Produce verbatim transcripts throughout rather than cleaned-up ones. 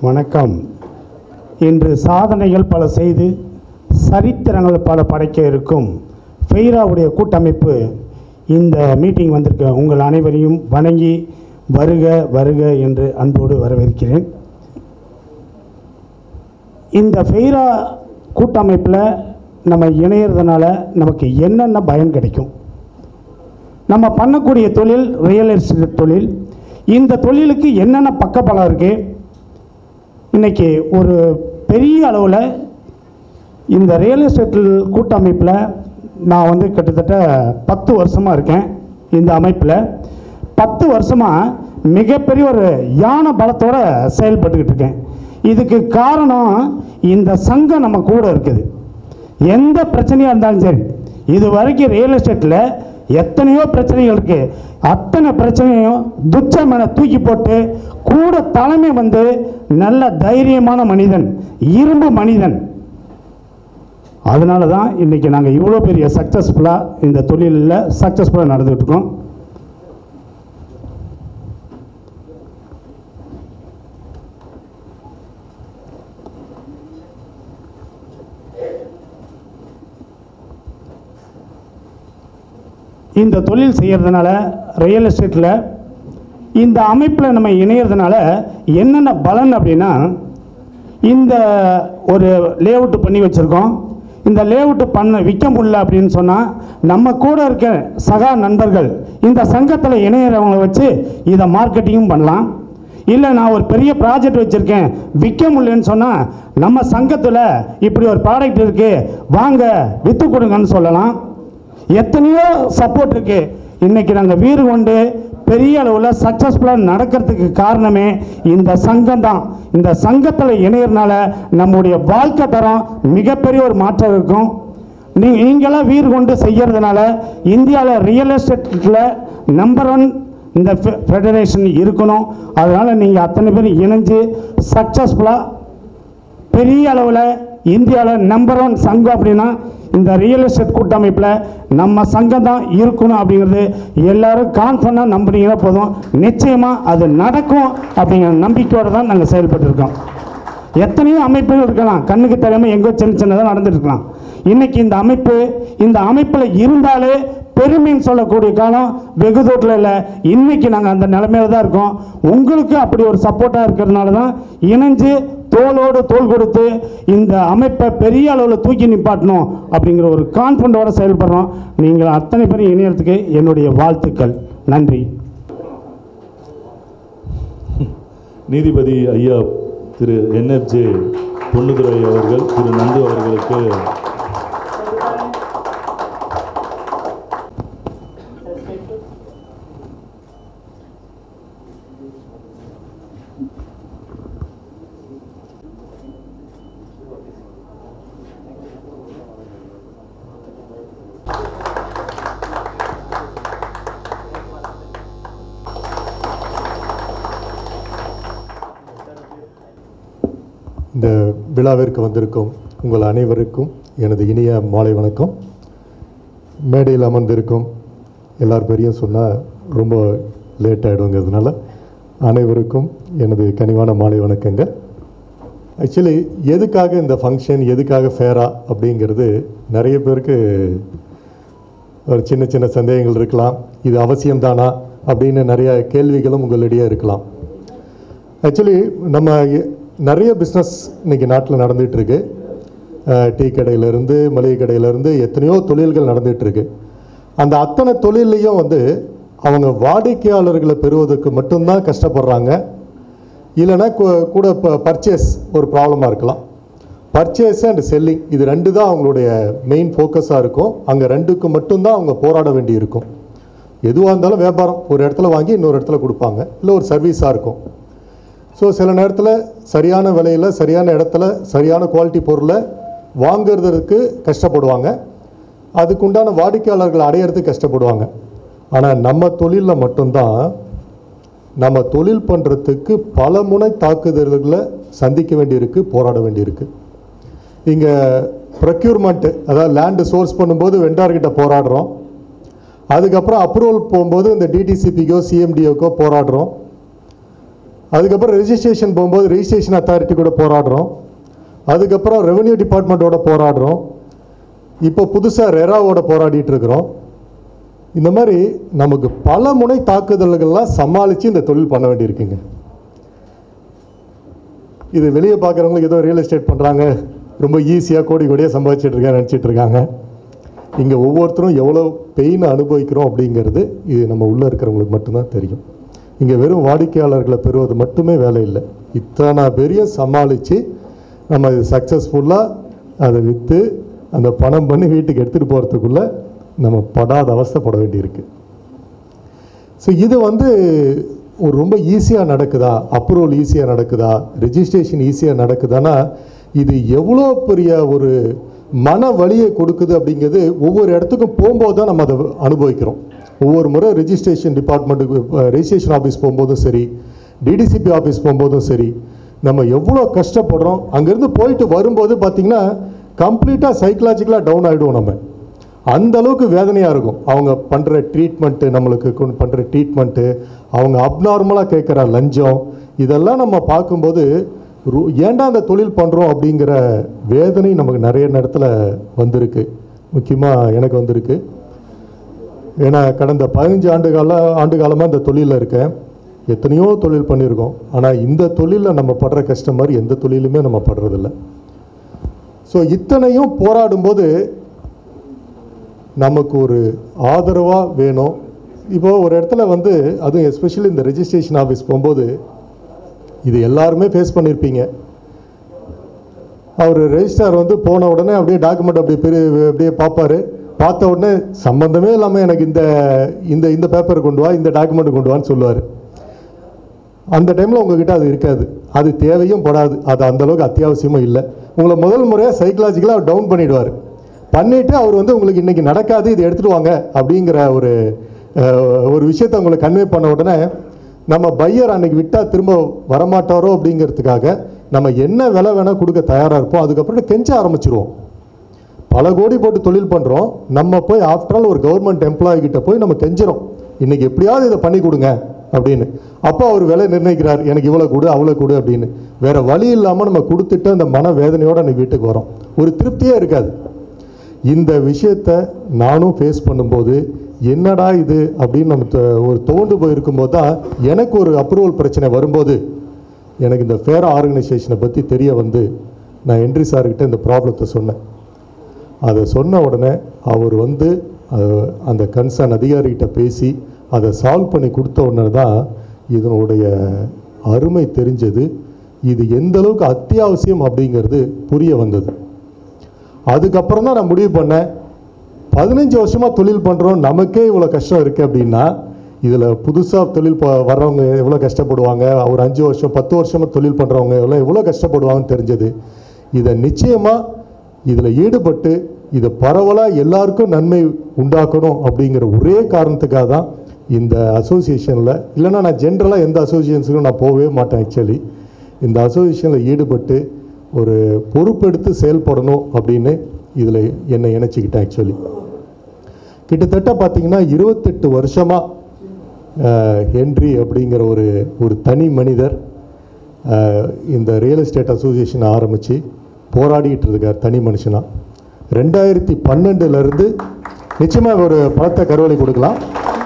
வணக்கம். இன்று சாதனைகள் பல செய்து சரித்திரங்கள் பல படைக்க இருக்கும் ஃபெய்ராவுடைய கூட்டமைப்பு இந்த மீட்டிங் வந்திருக்க உங்கள் அனைவரையும் வணங்கி வருக வருக என்று அன்போடு வரவேற்கிறேன். இந்த ஃபெய்ரா கூட்டமைப்பில் நம்ம இணையறதுனால நமக்கு என்னென்ன பயன் கிடைக்கும்? நம்ம பண்ணக்கூடிய தொழில் ரியல் எஸ்டேட் தொழில். இந்த தொழிலுக்கு என்னென்ன பக்கபலம் இருக்குது? இன்றைக்கி ஒரு பெரிய அளவில் இந்த ரியல் எஸ்டேட் கூட்டமைப்பில் நான் வந்து கிட்டத்தட்ட பத்து வருஷமாக இருக்கேன். இந்த அமைப்பில் பத்து வருஷமாக மிகப்பெரிய ஒரு யானை பலத்தோடு செயல்பட்டுக்கிட்டு இருக்கேன். இதுக்கு காரணம் இந்த சங்கம் நம்ம கூட இருக்குது. எந்த பிரச்சனையாக இருந்தாலும் சரி, இது வரைக்கும் ரியல் எஸ்டேட்டில் எத்தனையோ பிரச்சனைகள் இருக்குது. அத்தனை பிரச்சனையும் துச்சமென தூக்கி போட்டு கூட தலைமை வந்து நல்ல தைரியமான மனிதன், இரும்பு மனிதன். அதனால தான் இன்றைக்கி நாங்கள் இவ்வளோ பெரிய சக்ஸஸ்ஃபுல்லாக இந்த தொழிலில் சக்ஸஸ்ஃபுல்லாக நடந்துகிட்டு இருக்கோம். இந்த தொழில் செய்கிறதுனால ரியல் எஸ்டேட்டில் இந்த அமைப்பில் நம்ம இணையிறதுனால என்னென்ன பலன் அப்படின்னா, இந்த ஒரு லேஅவுட்டு பண்ணி வச்சுருக்கோம். இந்த லேஅவுட்டு பண்ண விற்க முடியல அப்படின்னு சொன்னால் நம்ம கூட இருக்க சகா நண்பர்கள் இந்த சங்கத்தில் இணையிறவங்களை வச்சு இதை மார்க்கெட்டிங்கும் பண்ணலாம். இல்லை நான் ஒரு பெரிய ப்ராஜெக்ட் வச்சுருக்கேன், விற்க முடியலன்னு சொன்னால் நம்ம சங்கத்தில் இப்படி ஒரு ப்ராடக்ட் இருக்குது, வாங்க விற்று கொடுங்கன்னு சொல்லலாம். எத்தனையோ சப்போர்ட் இருக்குது. இன்றைக்கி நாங்கள் வீறு கொண்டு பெரிய அளவில் சக்ஸஸ்ஃபுல்லாக நடக்கிறதுக்கு காரணமே இந்த சங்கம் தான். இந்த சங்கத்தில் இணையறனால நம்முடைய வாழ்க்கை தரம் மிகப்பெரிய ஒரு மாற்றம் இருக்கும். நீ நீங்களாம் வீறு கொண்டு செய்கிறதுனால இந்தியாவில் ரியல் எஸ்டேட்டில் நம்பர் ஒன் இந்த ஃபெடரேஷன் இருக்கணும். அதனால் நீங்கள் அத்தனை பேர் இணைஞ்சு சக்ஸஸ்ஃபுல்லாக பெரிய அளவில் இந்தியாவில் நம்பர் ஒன் சங்கம் அப்படின்னா இந்த ரியல் எஸ்டேட் கூட்டமைப்பில் நம்ம சங்கம் தான் இருக்கணும் அப்படிங்கிறது எல்லோரும் கான்ஃபிடண்டாக நம்புனீங்கன்னா போதும், நிச்சயமாக அது நடக்கும் அப்படிங்கிற நம்பிக்கையோடு தான் நாங்கள் செயல்பட்டுருக்கோம். எத்தனையோ அமைப்புகள் இருக்கலாம், கண்ணுக்கு தெரியாமல் எங்கோ சின்ன சின்னதாக நடந்துருக்கலாம். இன்றைக்கி இந்த அமைப்பு இந்த அமைப்பில் இருந்தாலே பெருமைன்னு சொல்லக்கூடிய காலம் வெகு தூரத்தில் இல்லை. இன்றைக்கி நாங்கள் அந்த நிலைமையில தான் இருக்கோம். உங்களுக்கு அப்படி ஒரு சப்போர்ட்டாக இருக்கிறதுனால தான் இணைஞ்சு தோளோடு தோள் கொடுத்து இந்த அமைப்பை பெரிய அளவில் தூக்கி நிப்பாட்டணும் அப்படிங்கிற ஒரு கான்ஃபிடண்டோடு செயல்படுறோம். நீங்கள் அத்தனை பேரும் இணையறதுக்கு என்னுடைய வாழ்த்துக்கள். நன்றி. நீதிபதி ஐயா திரு என்எஃப்ஜே பொன்னுதுரை அவர்கள், திரு நந்து அவர்களுக்கு இந்த விழாவிற்கு வந்திருக்கும் உங்கள் அனைவருக்கும் எனது இனிய மாலை வணக்கம். மேடையில் அமர்ந்திருக்கும் எல்லார் பேரையும் சொன்னால் ரொம்ப லேட் ஆகிடுங்கிறதுனால அனைவருக்கும் எனது கனிவான மாலை வணக்கங்க. ஆக்சுவலி எதுக்காக இந்த ஃபங்க்ஷன், எதுக்காக ஃபேரா அப்படிங்கிறது நிறைய பேருக்கு ஒரு சின்ன சின்ன சந்தேகங்கள் இருக்கலாம். இது அவசியம்தானா அப்படின்னு நிறைய கேள்விகளும் உங்களிடையே இருக்கலாம். ஆக்சுவலி நம்ம நிறைய பிஸ்னஸ் இன்றைக்கி நாட்டில் நடந்துகிட்ருக்கு. டீ கடையிலேருந்து மளிகை கடையிலேருந்து எத்தனையோ தொழில்கள் நடந்துகிட்ருக்கு. அந்த அத்தனை தொழிலையும் வந்து அவங்க வாடிக்கையாளர்களை பெறுவதற்கு மட்டும்தான் கஷ்டப்படுறாங்க. இல்லைன்னா கூட இப்போ பர்ச்சேஸ் ஒரு ப்ராப்ளமாக இருக்கலாம். பர்ச்சேஸ் அண்ட் செல்லிங் இது ரெண்டு தான் அவங்களுடைய மெயின் ஃபோக்கஸாக இருக்கும். அங்கே ரெண்டுக்கு மட்டும்தான் அவங்க போராட வேண்டி இருக்கும். எதுவாக இருந்தாலும் வியாபாரம், ஒரு இடத்துல வாங்கி இன்னொரு இடத்துல கொடுப்பாங்க, இல்லை ஒரு சர்வீஸாக இருக்கும். ஸோ சில நேரத்தில் சரியான விலையில் சரியான இடத்துல சரியான குவாலிட்டி பொருளை வாங்கிறதுக்கு கஷ்டப்படுவாங்க. அதுக்குண்டான வாடிக்கையாளர்களை அடையிறதுக்கு கஷ்டப்படுவாங்க. ஆனால் நம்ம தொழிலில் மட்டும்தான் நம்ம தொழில் பண்ணுறதுக்கு பல முனை தாக்குதல்களை சந்திக்க வேண்டியிருக்கு, போராட வேண்டியிருக்கு. இங்கே ப்ரொக்யூர்மெண்ட்டு, அதாவது லேண்டு சோர்ஸ் பண்ணும்போது வெண்டார்கிட்ட போராடுறோம். அதுக்கப்புறம் அப்ரூவல் போகும்போது இந்த டிடிசிபிக்கோ சிஎம்டிஓக்கோ போராடுறோம். அதுக்கப்புறம் ரெஜிஸ்ட்ரேஷன் போகும்போது ரெஜிஸ்ட்ரேஷன் அத்தாரிட்டி கூட போராடுறோம். அதுக்கப்புறம் ரெவென்யூ டிபார்ட்மெண்ட்டோட போராடுறோம். இப்போ புதுசாக ரெராவோட போராடிட்டு இருக்கிறோம். இந்த மாதிரி நமக்கு பல முனை தாக்குதல்கள்லாம் சமாளித்து இந்த தொழில் பண்ண வேண்டியிருக்குங்க. இது வெளியே பார்க்குறவங்களுக்கு ஏதோ ரியல் எஸ்டேட் பண்ணுறாங்க, ரொம்ப ஈஸியாக கோடி கோடியாக சம்பாதிச்சிட்டு இருக்காங்க நினச்சிட்டு இருக்காங்க. இங்கே ஒவ்வொருத்தரும் எவ்வளோ பெயின் அனுபவிக்கிறோம் அப்படிங்கிறது இது நம்ம உள்ளே இருக்கிறவங்களுக்கு மட்டும்தான் தெரியும். இங்கே வெறும் வாடிக்கையாளர்களை பெறுவது மட்டுமே வேலை இல்லை. இத்தனை பெரிய சமாளித்து நம்ம இது சக்ஸஸ்ஃபுல்லாக அதை விற்று அந்த பணம் பண்ணி வீட்டுக்கு எடுத்துகிட்டு போகிறதுக்குள்ளே நம்ம படாத அவஸ்தைப்பட வேண்டியிருக்கு. ஸோ இது வந்து ஒரு ரொம்ப ஈஸியாக நடக்குதா, அப்ரூவல் ஈஸியாக நடக்குதா, ரெஜிஸ்ட்ரேஷன் ஈஸியாக நடக்குதானா, இது எவ்வளோ பெரிய ஒரு மன வலியை கொடுக்குது அப்படிங்கிறது ஒவ்வொரு இடத்துக்கும் போகும்போது தான் நம்ம அதை அனுபவிக்கிறோம். ஒவ்வொரு முறை ரெஜிஸ்ட்ரேஷன் டிபார்ட்மெண்ட்டுக்கு ரெஜிஸ்ட்ரேஷன் ஆஃபீஸ் போகும்போதும் சரி, டிடிசிபி ஆஃபீஸ் போகும்போதும் சரி, நம்ம எவ்வளோ கஷ்டப்படுறோம். அங்கேருந்து போயிட்டு வரும்போது பார்த்திங்கன்னா கம்ப்ளீட்டாக சைக்கலாஜிக்கலாக டவுன் ஆகிடுவோம். நம்ம அந்த அளவுக்கு வேதனையாக இருக்கும். அவங்க பண்ணுற ட்ரீட்மெண்ட்டு, நம்மளுக்கு பண்ணுற ட்ரீட்மெண்ட்டு, அவங்க அப்நார்மலாக கேட்குற லஞ்சம், இதெல்லாம் நம்ம பார்க்கும்போது ஏன்டா அந்த தொழில் பண்ணுறோம் அப்படிங்கிற வேதனை நமக்கு நிறைய நேரத்தில் வந்திருக்கு. முக்கியமாக எனக்கு வந்திருக்கு. ஏன்னா கடந்த பதினஞ்சு ஆண்டு கால ஆண்டு காலமாக இந்த தொழிலில் இருக்கேன். எத்தனையோ தொழில் பண்ணியிருக்கோம். ஆனால் இந்த தொழிலில் நம்ம படுற கஷ்டம் மாதிரி எந்த தொழிலுமே நம்ம படுறதில்ல. ஸோ இத்தனையும் போராடும்போது நமக்கு ஒரு ஆதரவாக வேணும். இப்போது ஒரு இடத்துல வந்து அதுவும் எஸ்பெஷலி இந்த ரெஜிஸ்ட்ரேஷன் ஆஃபீஸ் போகும்போது இது எல்லாருமே ஃபேஸ் பண்ணியிருப்பீங்க. அவர் ரெஜிஸ்ட்ரார் வந்து போன உடனே அப்படியே டாக்குமெண்ட் அப்படியே பெரிய அப்படியே பார்ப்பார். பார்த்த உடனே சம்பந்தமே இல்லாமல் எனக்கு இந்த இந்த இந்த பேப்பரை கொண்டு வா, இந்த டாக்குமெண்ட் கொண்டு வான்னு சொல்லுவார். அந்த டைமில் உங்ககிட்ட அது இருக்காது, அது தேவையும் படாது, அது அந்தளவுக்கு அத்தியாவசியமும் இல்லை. உங்களை முதல் முறையாக சைக்கலாஜிக்கலாக டவுன் பண்ணிவிடுவார். பண்ணிவிட்டு அவர் வந்து உங்களுக்கு இன்றைக்கி நடக்காது, இது எடுத்துகிட்டு வாங்க அப்படிங்கிற ஒரு ஒரு விஷயத்தை உங்களை கன்வே பண்ண உடனே நம்ம பையர் அன்றைக்கி விட்டால் திரும்ப வரமாட்டாரோ அப்படிங்கிறதுக்காக நம்ம என்ன விலை வேணால் கொடுக்க தயாராக இருப்போம். அதுக்கப்புறம் கெஞ்ச ஆரம்பிச்சிருவோம். பல கோடி போட்டு தொழில் பண்ணுறோம். நம்ம போய் ஆஃப்டர் ஆல் ஒரு கவர்மெண்ட் எம்ப்ளாயி கிட்ட போய் நம்ம கெஞ்சிரும், இன்றைக்கி எப்படியாவது இதை பண்ணி கொடுங்க அப்படின்னு. அப்போ அவர் விலை நிர்ணயிக்கிறார், எனக்கு இவ்வளோ கொடு அவ்வளோ கொடு அப்படின்னு. வேறு வழி இல்லாமல் நம்ம கொடுத்துட்டு அந்த மன வேதனையோடு அன்றைக்கி வீட்டுக்கு வரோம். ஒரு திருப்தியே இருக்காது. இந்த விஷயத்தை நானும் ஃபேஸ் பண்ணும்போது என்னடா இது அப்படின்னு நம்ம ஒரு தோண்டு போயிருக்கும்போது தான் எனக்கு ஒரு அப்ரூவல் பிரச்சனை வரும்போது எனக்கு இந்த ஃபேரா ஆர்கனைசேஷனை பற்றி தெரிய வந்து நான் என்ட்ரி சார்கிட்ட இந்த ப்ராப்ளத்தை சொன்னேன். அதை சொன்ன உடனே அவர் வந்து அந்த கன்சர்ன் அதிகாரிகிட்ட பேசி அதை சால்வ் பண்ணி கொடுத்த உடனே தான் இதனுடைய அருமை தெரிஞ்சது. இது எந்த அளவுக்கு அத்தியாவசியம் அப்படிங்கிறது புரிய வந்தது. அதுக்கப்புறம் தான் நான் முடிவு பண்ணேன், பதினஞ்சு வருஷமாக தொழில் பண்ணுறோம், நமக்கே இவ்வளோ கஷ்டம் இருக்குது அப்படின்னா இதில் புதுசாக தொழில் ப வர்றவங்க எவ்வளோ கஷ்டப்படுவாங்க, ஒரு அஞ்சு வருஷம் பத்து வருஷமாக தொழில் பண்ணுறவங்க எவ்வளோ எவ்வளோ கஷ்டப்படுவாங்கன்னு தெரிஞ்சது. இதை நிச்சயமாக இதில் ஈடுபட்டு இதை பரவலாக எல்லாருக்கும் நன்மை உண்டாக்கணும் அப்படிங்கிற ஒரே காரணத்துக்காக தான் இந்த அசோசியேஷனில், இல்லைன்னா நான் ஜென்ரலாக எந்த அசோசியேஷனுக்கும் நான் போகவே மாட்டேன். ஆக்சுவலி இந்த அசோசியேஷனில் ஈடுபட்டு ஒரு பொறுப்பெடுத்து செயல்படணும் அப்படின்னு இதில் என்னை இணைச்சிக்கிட்டேன். ஆக்சுவலி கிட்டத்தட்ட பார்த்திங்கன்னா இருபத்தெட்டு வருஷமாக ஹென்றி அப்படிங்கிற ஒரு ஒரு தனி மனிதர் இந்த ரியல் எஸ்டேட் அசோசியேஷனை ஆரம்பித்து போராடிக்கிட்டு இருக்கார் தனி மனுஷனாக. ரெண்டாயிரத்தி பன்னெண்டுலேருந்து நிச்சயமாக ஒரு பலத்த கருவலை கொடுக்கலாம்.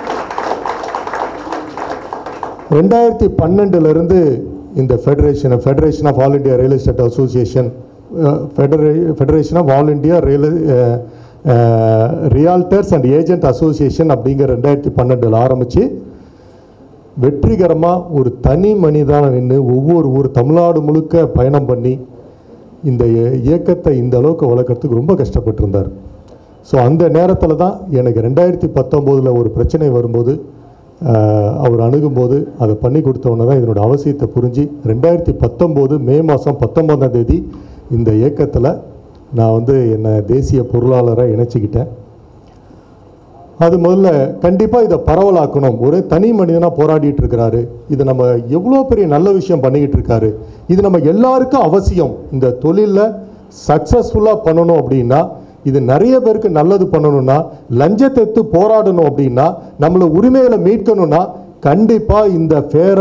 ரெண்டாயிரத்தி பன்னெண்டுலேருந்து இந்த federation federation of all India real estate association ஃபெடரே federation of all India real realtors and agent association அப்படிங்கிற ரெண்டாயிரத்தி பன்னெண்டில் ஆரம்பித்து வெற்றிகரமாக ஒரு தனி மனிதனாக நின்று ஒவ்வொரு ஊர் தமிழ்நாடு முழுக்க பயணம் பண்ணி இந்த இயக்கத்தை இந்த அளவுக்கு வளர்க்குறதுக்கு ரொம்ப கஷ்டப்பட்டிருந்தார். ஸோ அந்த நேரத்தில் தான் எனக்கு ரெண்டாயிரத்தி பத்தொம்போதில் ஒரு பிரச்சனை வரும்போது அவர் அணுகும்போது அதை பண்ணி கொடுத்தவொன்னே தான் இதனோட அவசியத்தை புரிஞ்சு ரெண்டாயிரத்தி பத்தொம்போது மே மாதம் பத்தொம்போதாம் தேதி இந்த இயக்கத்தில் நான் வந்து என்னை தேசிய பொருளாளராக இணைச்சிக்கிட்டேன். அது முதல்ல கண்டிப்பாக இதை பரவலாக்கணும். ஒரே தனி மனிதனாக போராடிட்டு இருக்கிறாரு, இது நம்ம எவ்வளோ பெரிய நல்ல விஷயம் பண்ணிக்கிட்டு இருக்காரு, இது நம்ம எல்லாருக்கும் அவசியம். இந்த தொழிலில் சக்ஸஸ்ஃபுல்லாக பண்ணணும் அப்படின்னா, இது நிறைய பேருக்கு நல்லது பண்ணணும்னா, லஞ்சத்தை எடுத்து போராடணும் அப்படின்னா, நம்மளை உரிமைகளை மீட்கணும்னா கண்டிப்பாக இந்த ஃபேரா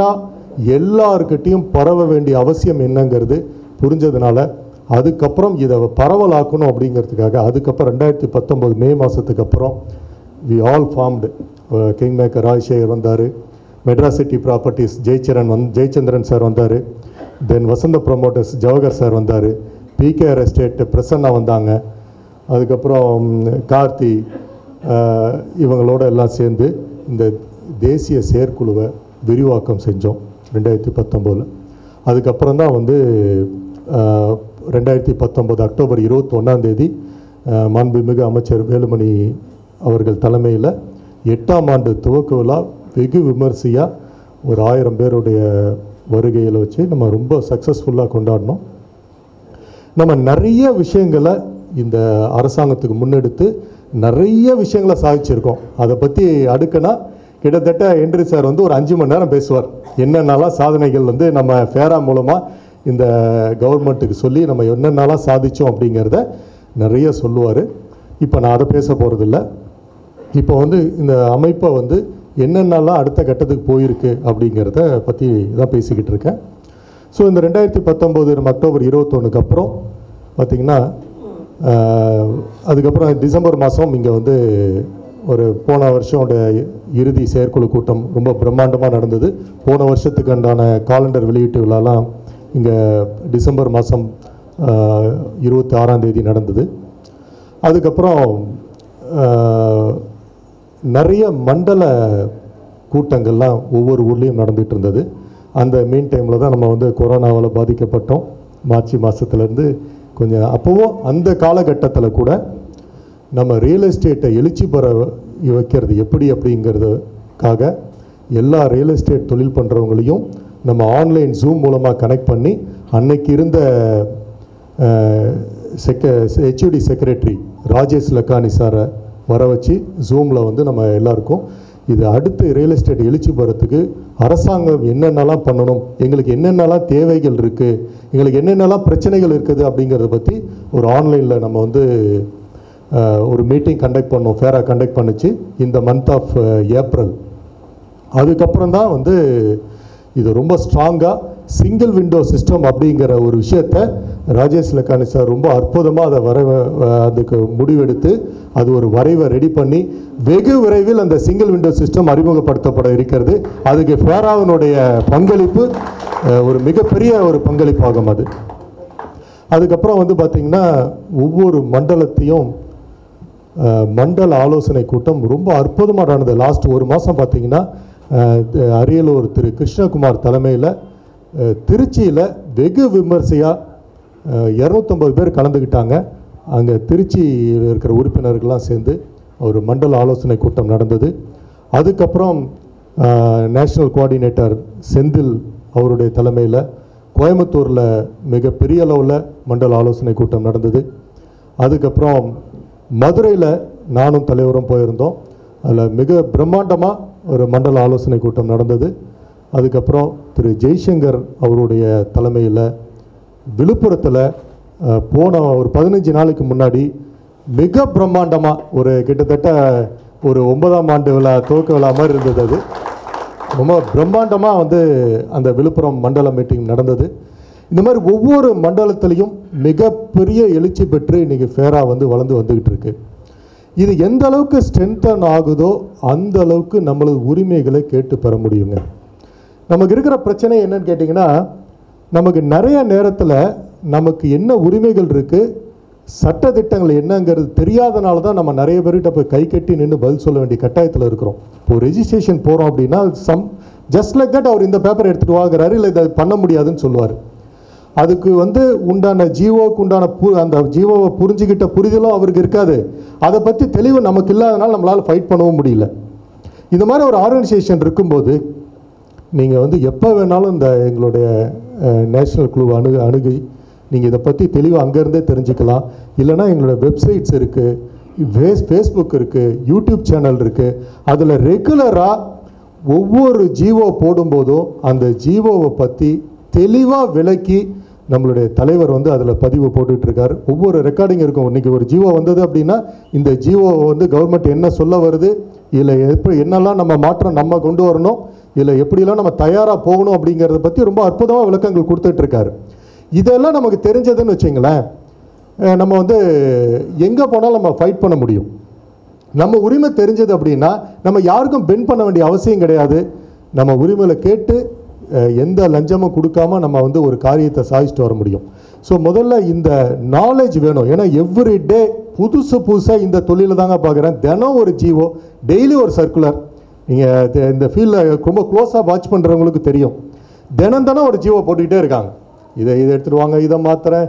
எல்லார்கிட்டையும் பரவ வேண்டிய அவசியம் என்னங்கிறது புரிஞ்சதுனால அதுக்கப்புறம் இதை பரவலாக்கணும் அப்படிங்கிறதுக்காக அதுக்கப்புறம் ரெண்டாயிரத்தி பத்தொம்போது மே மாதத்துக்கு அப்புறம் we all formed. King maker Rajasekar வந்தார், மெட்ராஸ் சிட்டி ப்ராப்பர்ட்டிஸ் ஜெயச்சரன் வந் ஜெயச்சந்திரன் சார் வந்தார், then Vasantha promoters Jawahar sir வந்தார், பிகேஆர் எஸ்டேட் பிரசன்னா வந்தாங்க, அதுக்கப்புறம் கார்த்தி இவங்களோட எல்லாம் சேர்ந்து இந்த தேசிய செயற்குழுவை விரிவாக்கம் செஞ்சோம் ரெண்டாயிரத்தி பத்தொம்போதில். அதுக்கப்புறம் தான் வந்து ரெண்டாயிரத்தி பத்தொம்போது அக்டோபர் இருபத்தி ஒன்றாந்தேதி மாண்புமிகு அமைச்சர் வேலுமணி அவர்கள் தலைமையில் எட்டாம் ஆண்டு துவக்க விழா வெகு விமர்சையாக ஒரு ஆயிரம் பேருடைய வருகையில் வச்சு நம்ம ரொம்ப சக்ஸஸ்ஃபுல்லாக கொண்டாடினோம். நம்ம நிறைய விஷயங்களை இந்த அரசாங்கத்துக்கு முன்னெடுத்து நிறைய விஷயங்களை சாதிச்சிருக்கோம். அதை பற்றி அடுக்குனா கிட்டத்தட்ட என்ட்ரி சார் வந்து ஒரு அஞ்சு மணி நேரம் பேசுவார். என்னென்னலாம் சாதனைகள் வந்து நம்ம ஃபேரா மூலமாக இந்த கவர்மெண்ட்டுக்கு சொல்லி நம்ம என்னென்னலாம் சாதித்தோம் அப்படிங்கிறத நிறைய சொல்லுவார். இப்போ நான் அதை பேச போகிறதில்ல. இப்போ வந்து இந்த அமைப்பை வந்து என்னென்னலாம் அடுத்த கட்டத்துக்கு போயிருக்கு அப்படிங்கிறத பற்றி தான் பேசிக்கிட்டு இருக்கேன். ஸோ இந்த ரெண்டாயிரத்தி பத்தொம்போது நம்ம அக்டோபர் இருபத்தொன்னுக்கு அப்புறம் பார்த்திங்கன்னா அதுக்கப்புறம் டிசம்பர் மாதம் இங்கே வந்து ஒரு போன வருஷோட இறுதி செயற்குழு கூட்டம் ரொம்ப பிரம்மாண்டமாக நடந்தது. போன வருஷத்துக்கு உண்டான காலண்டர் வெளியீட்டு விழாலாம் இங்கே டிசம்பர் மாதம் இருபத்தி ஆறாம் தேதி நடந்தது. அதுக்கப்புறம் நிறைய மண்டல கூட்டங்கள்லாம் ஒவ்வொரு ஊர்லேயும் நடந்துகிட்டு இருந்தது. அந்த மீன் டைமில் தான் நம்ம வந்து கொரோனாவால் பாதிக்கப்பட்டோம். மார்ச் மாதத்துலேருந்து கொஞ்சம் அப்போவும் அந்த காலகட்டத்தில் கூட நம்ம ரியல் எஸ்டேட்டை எழுச்சி பெற வைக்கிறது எப்படி அப்படிங்கிறதுக்காக எல்லா ரியல் எஸ்டேட் தொழில் பண்ணுறவங்களையும் நம்ம ஆன்லைன் ஜூம் மூலமாக கனெக்ட் பண்ணி அன்னைக்கு இருந்த செக்க ஹெச்ஓடி செக்ரட்டரி ராஜேஷ் லக்கானி சாரை வர வச்சு ஜூமில் வந்து நம்ம எல்லாருக்கும் இது அடுத்து ரியல் எஸ்டேட் எழுச்சி பெறத்துக்கு அரசாங்கம் என்னென்னலாம் பண்ணணும், எங்களுக்கு என்னென்னலாம் தேவைகள் இருக்குது, எங்களுக்கு என்னென்னலாம் பிரச்சனைகள் இருக்குது அப்படிங்கிறத பற்றி ஒரு ஆன்லைனில் நம்ம வந்து ஒரு மீட்டிங் கண்டக்ட் பண்ணோம். ஃபேராக கண்டக்ட் பண்ணிச்சு இந்த மந்த் ஆஃப் ஏப்ரல். அதுக்கப்புறம் தான் வந்து இது ரொம்ப ஸ்ட்ராங்காக சிங்கிள் விண்டோ சிஸ்டம் அப்படிங்கிற ஒரு விஷயத்தை ராஜேஷ் லக்கானி சார் ரொம்ப அற்புதமாக அதை வர அதுக்கு முடிவெடுத்து அது ஒரு வரைவை ரெடி பண்ணி வெகு விரைவில் அந்த சிங்கிள் விண்டோ சிஸ்டம் அறிமுகப்படுத்தப்பட இருக்கிறது. அதுக்கு ஃபேராவினுடைய பங்களிப்பு ஒரு மிகப்பெரிய ஒரு பங்களிப்பாகும். அது அதுக்கப்புறம் வந்து பார்த்திங்கன்னா ஒவ்வொரு மண்டலத்தையும் மண்டல ஆலோசனை கூட்டம் ரொம்ப அற்புதமாக நடந்தது. லாஸ்ட் ஒரு மாதம் பார்த்திங்கன்னா அரியலூர் திரு கிருஷ்ணகுமார் தலைமையில் திருச்சியில் வெகு விமர்சையாக இரநூத்தம்பது பேர் கலந்துக்கிட்டாங்க. அங்கே திருச்சியில் இருக்கிற உறுப்பினர்கள்லாம் சேர்ந்து ஒரு மண்டல ஆலோசனை கூட்டம் நடந்தது. அதுக்கப்புறம் நேஷ்னல் கோஆர்டினேட்டர் செந்தில் அவருடைய தலைமையில் கோயம்புத்தூரில் மிகப்பெரிய அளவில் மண்டல ஆலோசனை கூட்டம் நடந்தது. அதுக்கப்புறம் மதுரையில் நானும் தலைவரும் போயிருந்தோம். அதில் மிக பிரம்மாண்டமாக ஒரு மண்டல ஆலோசனை கூட்டம் நடந்தது. அதுக்கப்புறம் திரு ஜெய்சங்கர் அவருடைய தலைமையில் விழுப்புரத்தில் போன ஒரு பதினஞ்சு நாளைக்கு முன்னாடி மிக பிரம்மாண்டமாக ஒரு கிட்டத்தட்ட ஒரு ஒன்பதாம் ஆண்டு விழா துவக்க விழா மாதிரி இருந்தது. அது ரொம்ப பிரம்மாண்டமாக வந்து அந்த விழுப்புரம் மண்டல மீட்டிங் நடந்தது. இந்த மாதிரி ஒவ்வொரு மண்டலத்திலையும் மிகப்பெரிய எழுச்சி பெற்று இன்றைக்கி ஃபேரா வந்து வளர்ந்து வந்துக்கிட்டு இருக்கு. இது எந்த அளவுக்கு ஸ்ட்ரென்தன் ஆகுதோ அந்த அளவுக்கு நம்மளது உரிமைகளை கேட்டு பெற முடியுங்க. நமக்கு இருக்கிற பிரச்சனை என்னன்னு கேட்டிங்கன்னா, நமக்கு நிறைய நேரத்தில் நமக்கு என்ன உரிமைகள் இருக்குது, சட்டத்திட்டங்கள் என்னங்கிறது தெரியாதனால தான் நம்ம நிறைய பேர்கிட்ட போய் கை கட்டி நின்று பதில் சொல்ல வேண்டிய கட்டாயத்தில் இருக்கிறோம். இப்போ ரெஜிஸ்ட்ரேஷன் போகிறோம் அப்படின்னா சம் ஜஸ்ட் லைக் தட் அவர் இந்த பேப்பர் எடுத்துகிட்டு வாங்குறாரு, இல்லை இதை பண்ண முடியாதுன்னு சொல்லுவார். அதுக்கு வந்து உண்டான ஜீவோவுக்கு உண்டான பு அந்த ஜீவோவை புரிஞ்சுக்கிட்ட புரிதலும் அவருக்கு இருக்காது. அதை பற்றி தெளிவு நமக்கு இல்லாதனால நம்மளால் ஃபைட் பண்ணவும் முடியல. இந்த மாதிரி ஒரு ஆர்கனைசேஷன் இருக்கும்போது நீங்கள் வந்து எப்போ வேணாலும் இந்த எங்களுடைய நேஷ்னல் குழு அணுகு அணுகி நீங்கள் இதை பற்றி தெளிவாக அங்கேருந்தே தெரிஞ்சுக்கலாம். இல்லைனா எங்களோட வெப்சைட்ஸ் இருக்குது, ஃபேஸ் ஃபேஸ்புக் இருக்குது, யூடியூப் சேனல் இருக்குது. அதில் ரெகுலராக ஒவ்வொரு ஜீவோ போடும்போதும் அந்த ஜீவோவை பற்றி தெளிவாக விளக்கி நம்மளுடைய தலைவர் வந்து அதில் பதிவு போட்டுட்ருக்கார். ஒவ்வொரு ரெக்கார்டிங் இருக்கும். இன்றைக்கி ஒரு ஜீவோ வந்தது அப்படின்னா இந்த ஜீவோ வந்து கவர்மெண்ட் என்ன சொல்ல வருது, இதில் எப்படி என்னெல்லாம் நம்ம மாற்றம் நம்ம கொண்டு வரணும், இதில் எப்படிலாம் நம்ம தயாராக போகணும் அப்படிங்கிறத பற்றி ரொம்ப அற்புதமாக விளக்கங்கள் கொடுத்துட்ருக்காரு. இதெல்லாம் நமக்கு தெரிஞ்சதுன்னு வச்சிங்களேன், நம்ம வந்து எங்கே போனாலும் நம்ம ஃபைட் பண்ண முடியும். நம்ம உரிமை தெரிஞ்சது அப்படின்னா நம்ம யாருக்கும் பெண்ட் பண்ண வேண்டிய அவசியம் கிடையாது. நம்ம உரிமையில் கேட்டு எந்த லஞ்சமும் கொடுக்காம நம்ம வந்து ஒரு காரியத்தை சாதிச்சுட்டு வர முடியும். ஸோ முதல்ல இந்த நாலேஜ் வேணும். ஏன்னா எவ்ரி டே புதுசு புதுசாக இந்த தொழிலில் தாங்க பார்க்குறேன். தினம் ஒரு ஜிஓ, டெய்லி ஒரு சர்க்குலர். நீங்கள் இந்த ஃபீல்டில் ரொம்ப க்ளோஸாக வாட்ச் பண்ணுறவங்களுக்கு தெரியும். தினம் தினம் ஒரு ஜிஓ போட்டுக்கிட்டே இருக்காங்க. இதை இதை எடுத்துகிட்டு வாங்க, இதை மாத்திரேன்,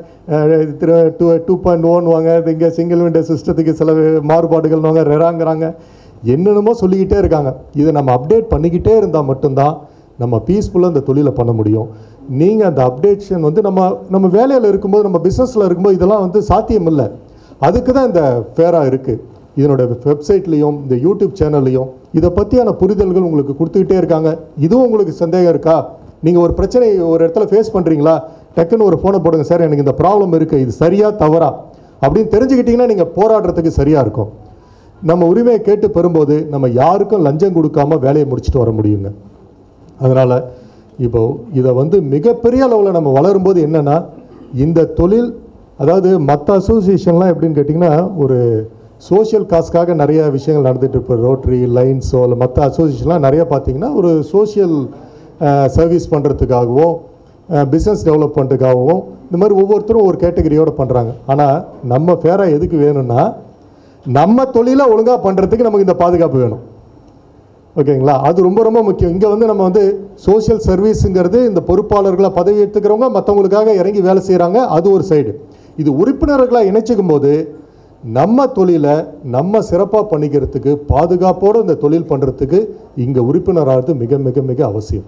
டூ டூ பாயிண்ட் ஒன் வாங்க, இங்கே சிங்கிள் விண்டோ சிஸ்டத்துக்கு சில மாறுபாடுகள் வாங்க, ரெராங்கிறாங்க, என்னென்னமோ சொல்லிக்கிட்டே இருக்காங்க. இதை நம்ம அப்டேட் பண்ணிக்கிட்டே இருந்தால் மட்டும்தான் நம்ம பீஸ்ஃபுல்லாக இந்த தொழிலை பண்ண முடியும். நீங்கள் அந்த அப்டேஷன் வந்து நம்ம நம்ம வேலையில் இருக்கும்போது, நம்ம பிஸ்னஸில் இருக்கும்போது இதெல்லாம் வந்து சாத்தியம் இல்லை. அதுக்கு தான் இந்த ஃபேராக இருக்குது. இதனோட வெப்சைட்லேயும் இந்த யூடியூப் சேனல்லையும் இதை பற்றியான புரிதல்கள் உங்களுக்கு கொடுத்துக்கிட்டே இருக்காங்க. இதுவும் உங்களுக்கு சந்தேகம் இருக்கா? நீங்கள் ஒரு பிரச்சனை ஒரு இடத்துல ஃபேஸ் பண்ணுறீங்களா, டக்குன்னு ஒரு ஃபோனை போடுங்க, சார் எனக்கு இந்த ப்ராப்ளம் இருக்குது, இது சரியா தவறா அப்படின்னு தெரிஞ்சுக்கிட்டிங்கன்னா நீங்கள் போராடுறதுக்கு சரியாக இருக்கும். நம்ம உரிமையை கேட்டு பெறும்போது நம்ம யாருக்கும் லஞ்சம் கொடுக்காம வேலையை முடிச்சுட்டு வர முடியுங்க. அதனால் இப்போ இதை வந்து மிகப்பெரிய அளவில் நம்ம வளரும்போது என்னென்னா, இந்த தொழில், அதாவது மற்ற அசோசியேஷன்லாம் எப்படின்னு கேட்டிங்கன்னா, ஒரு சோஷியல் காஸ்க்காக நிறைய விஷயங்கள் நடந்துகிட்டு இப்போ ரோட்ரி லைன்ஸோ இல்லை மற்ற அசோசியேஷன்லாம் நிறையா பார்த்திங்கன்னா ஒரு சோஷியல் சர்வீஸ் பண்ணுறதுக்காகவும் பிஸ்னஸ் டெவலப் பண்ணுறதுக்காகவும் இந்த மாதிரி ஒவ்வொருத்தரும் ஒரு கேட்டகரியோடு பண்ணுறாங்க. ஆனால் நம்ம ஃபேராக எதுக்கு வேணும்னா, நம்ம தொழிலை ஒழுங்காக பண்ணுறதுக்கு நமக்கு இந்த பாதுகாப்பு வேணும். ஓகேங்களா? அது ரொம்ப ரொம்ப முக்கியம். இங்கே வந்து நம்ம வந்து சோஷியல் சர்வீஸுங்கிறது இந்த பொறுப்பாளர்களை பதவி எடுத்துக்கிறவங்க மற்றவங்களுக்காக இறங்கி வேலை செய்கிறாங்க, அது ஒரு சைடு. இது உறுப்பினர்களை இணைச்சிக்கும் போது நம்ம தொழிலை நம்ம சிறப்பாக பண்ணிக்கிறதுக்கு, பாதுகாப்போடு இந்த தொழில் பண்ணுறதுக்கு இங்கே உறுப்பினராகிறது மிக மிக மிக அவசியம்.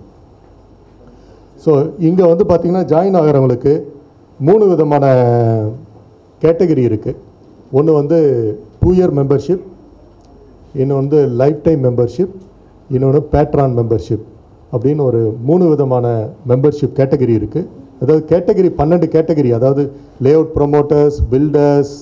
ஸோ இங்கே வந்து பார்த்திங்கன்னா ஜாயின் ஆகிறவங்களுக்கு மூணு விதமான கேட்டகரி இருக்குது. ஒன்று வந்து டூ இயர் மெம்பர்ஷிப், இன்னொன்று வந்து லைஃப் டைம் மெம்பர்ஷிப், இன்னொன்று பேட்ரான் மெம்பர்ஷிப் அப்படின்னு ஒரு மூணு விதமான மெம்பர்ஷிப் கேட்டகரி இருக்குது. அதாவது கேட்டகரி பன்னெண்டு கேட்டகரி, அதாவது layout promoters, builders,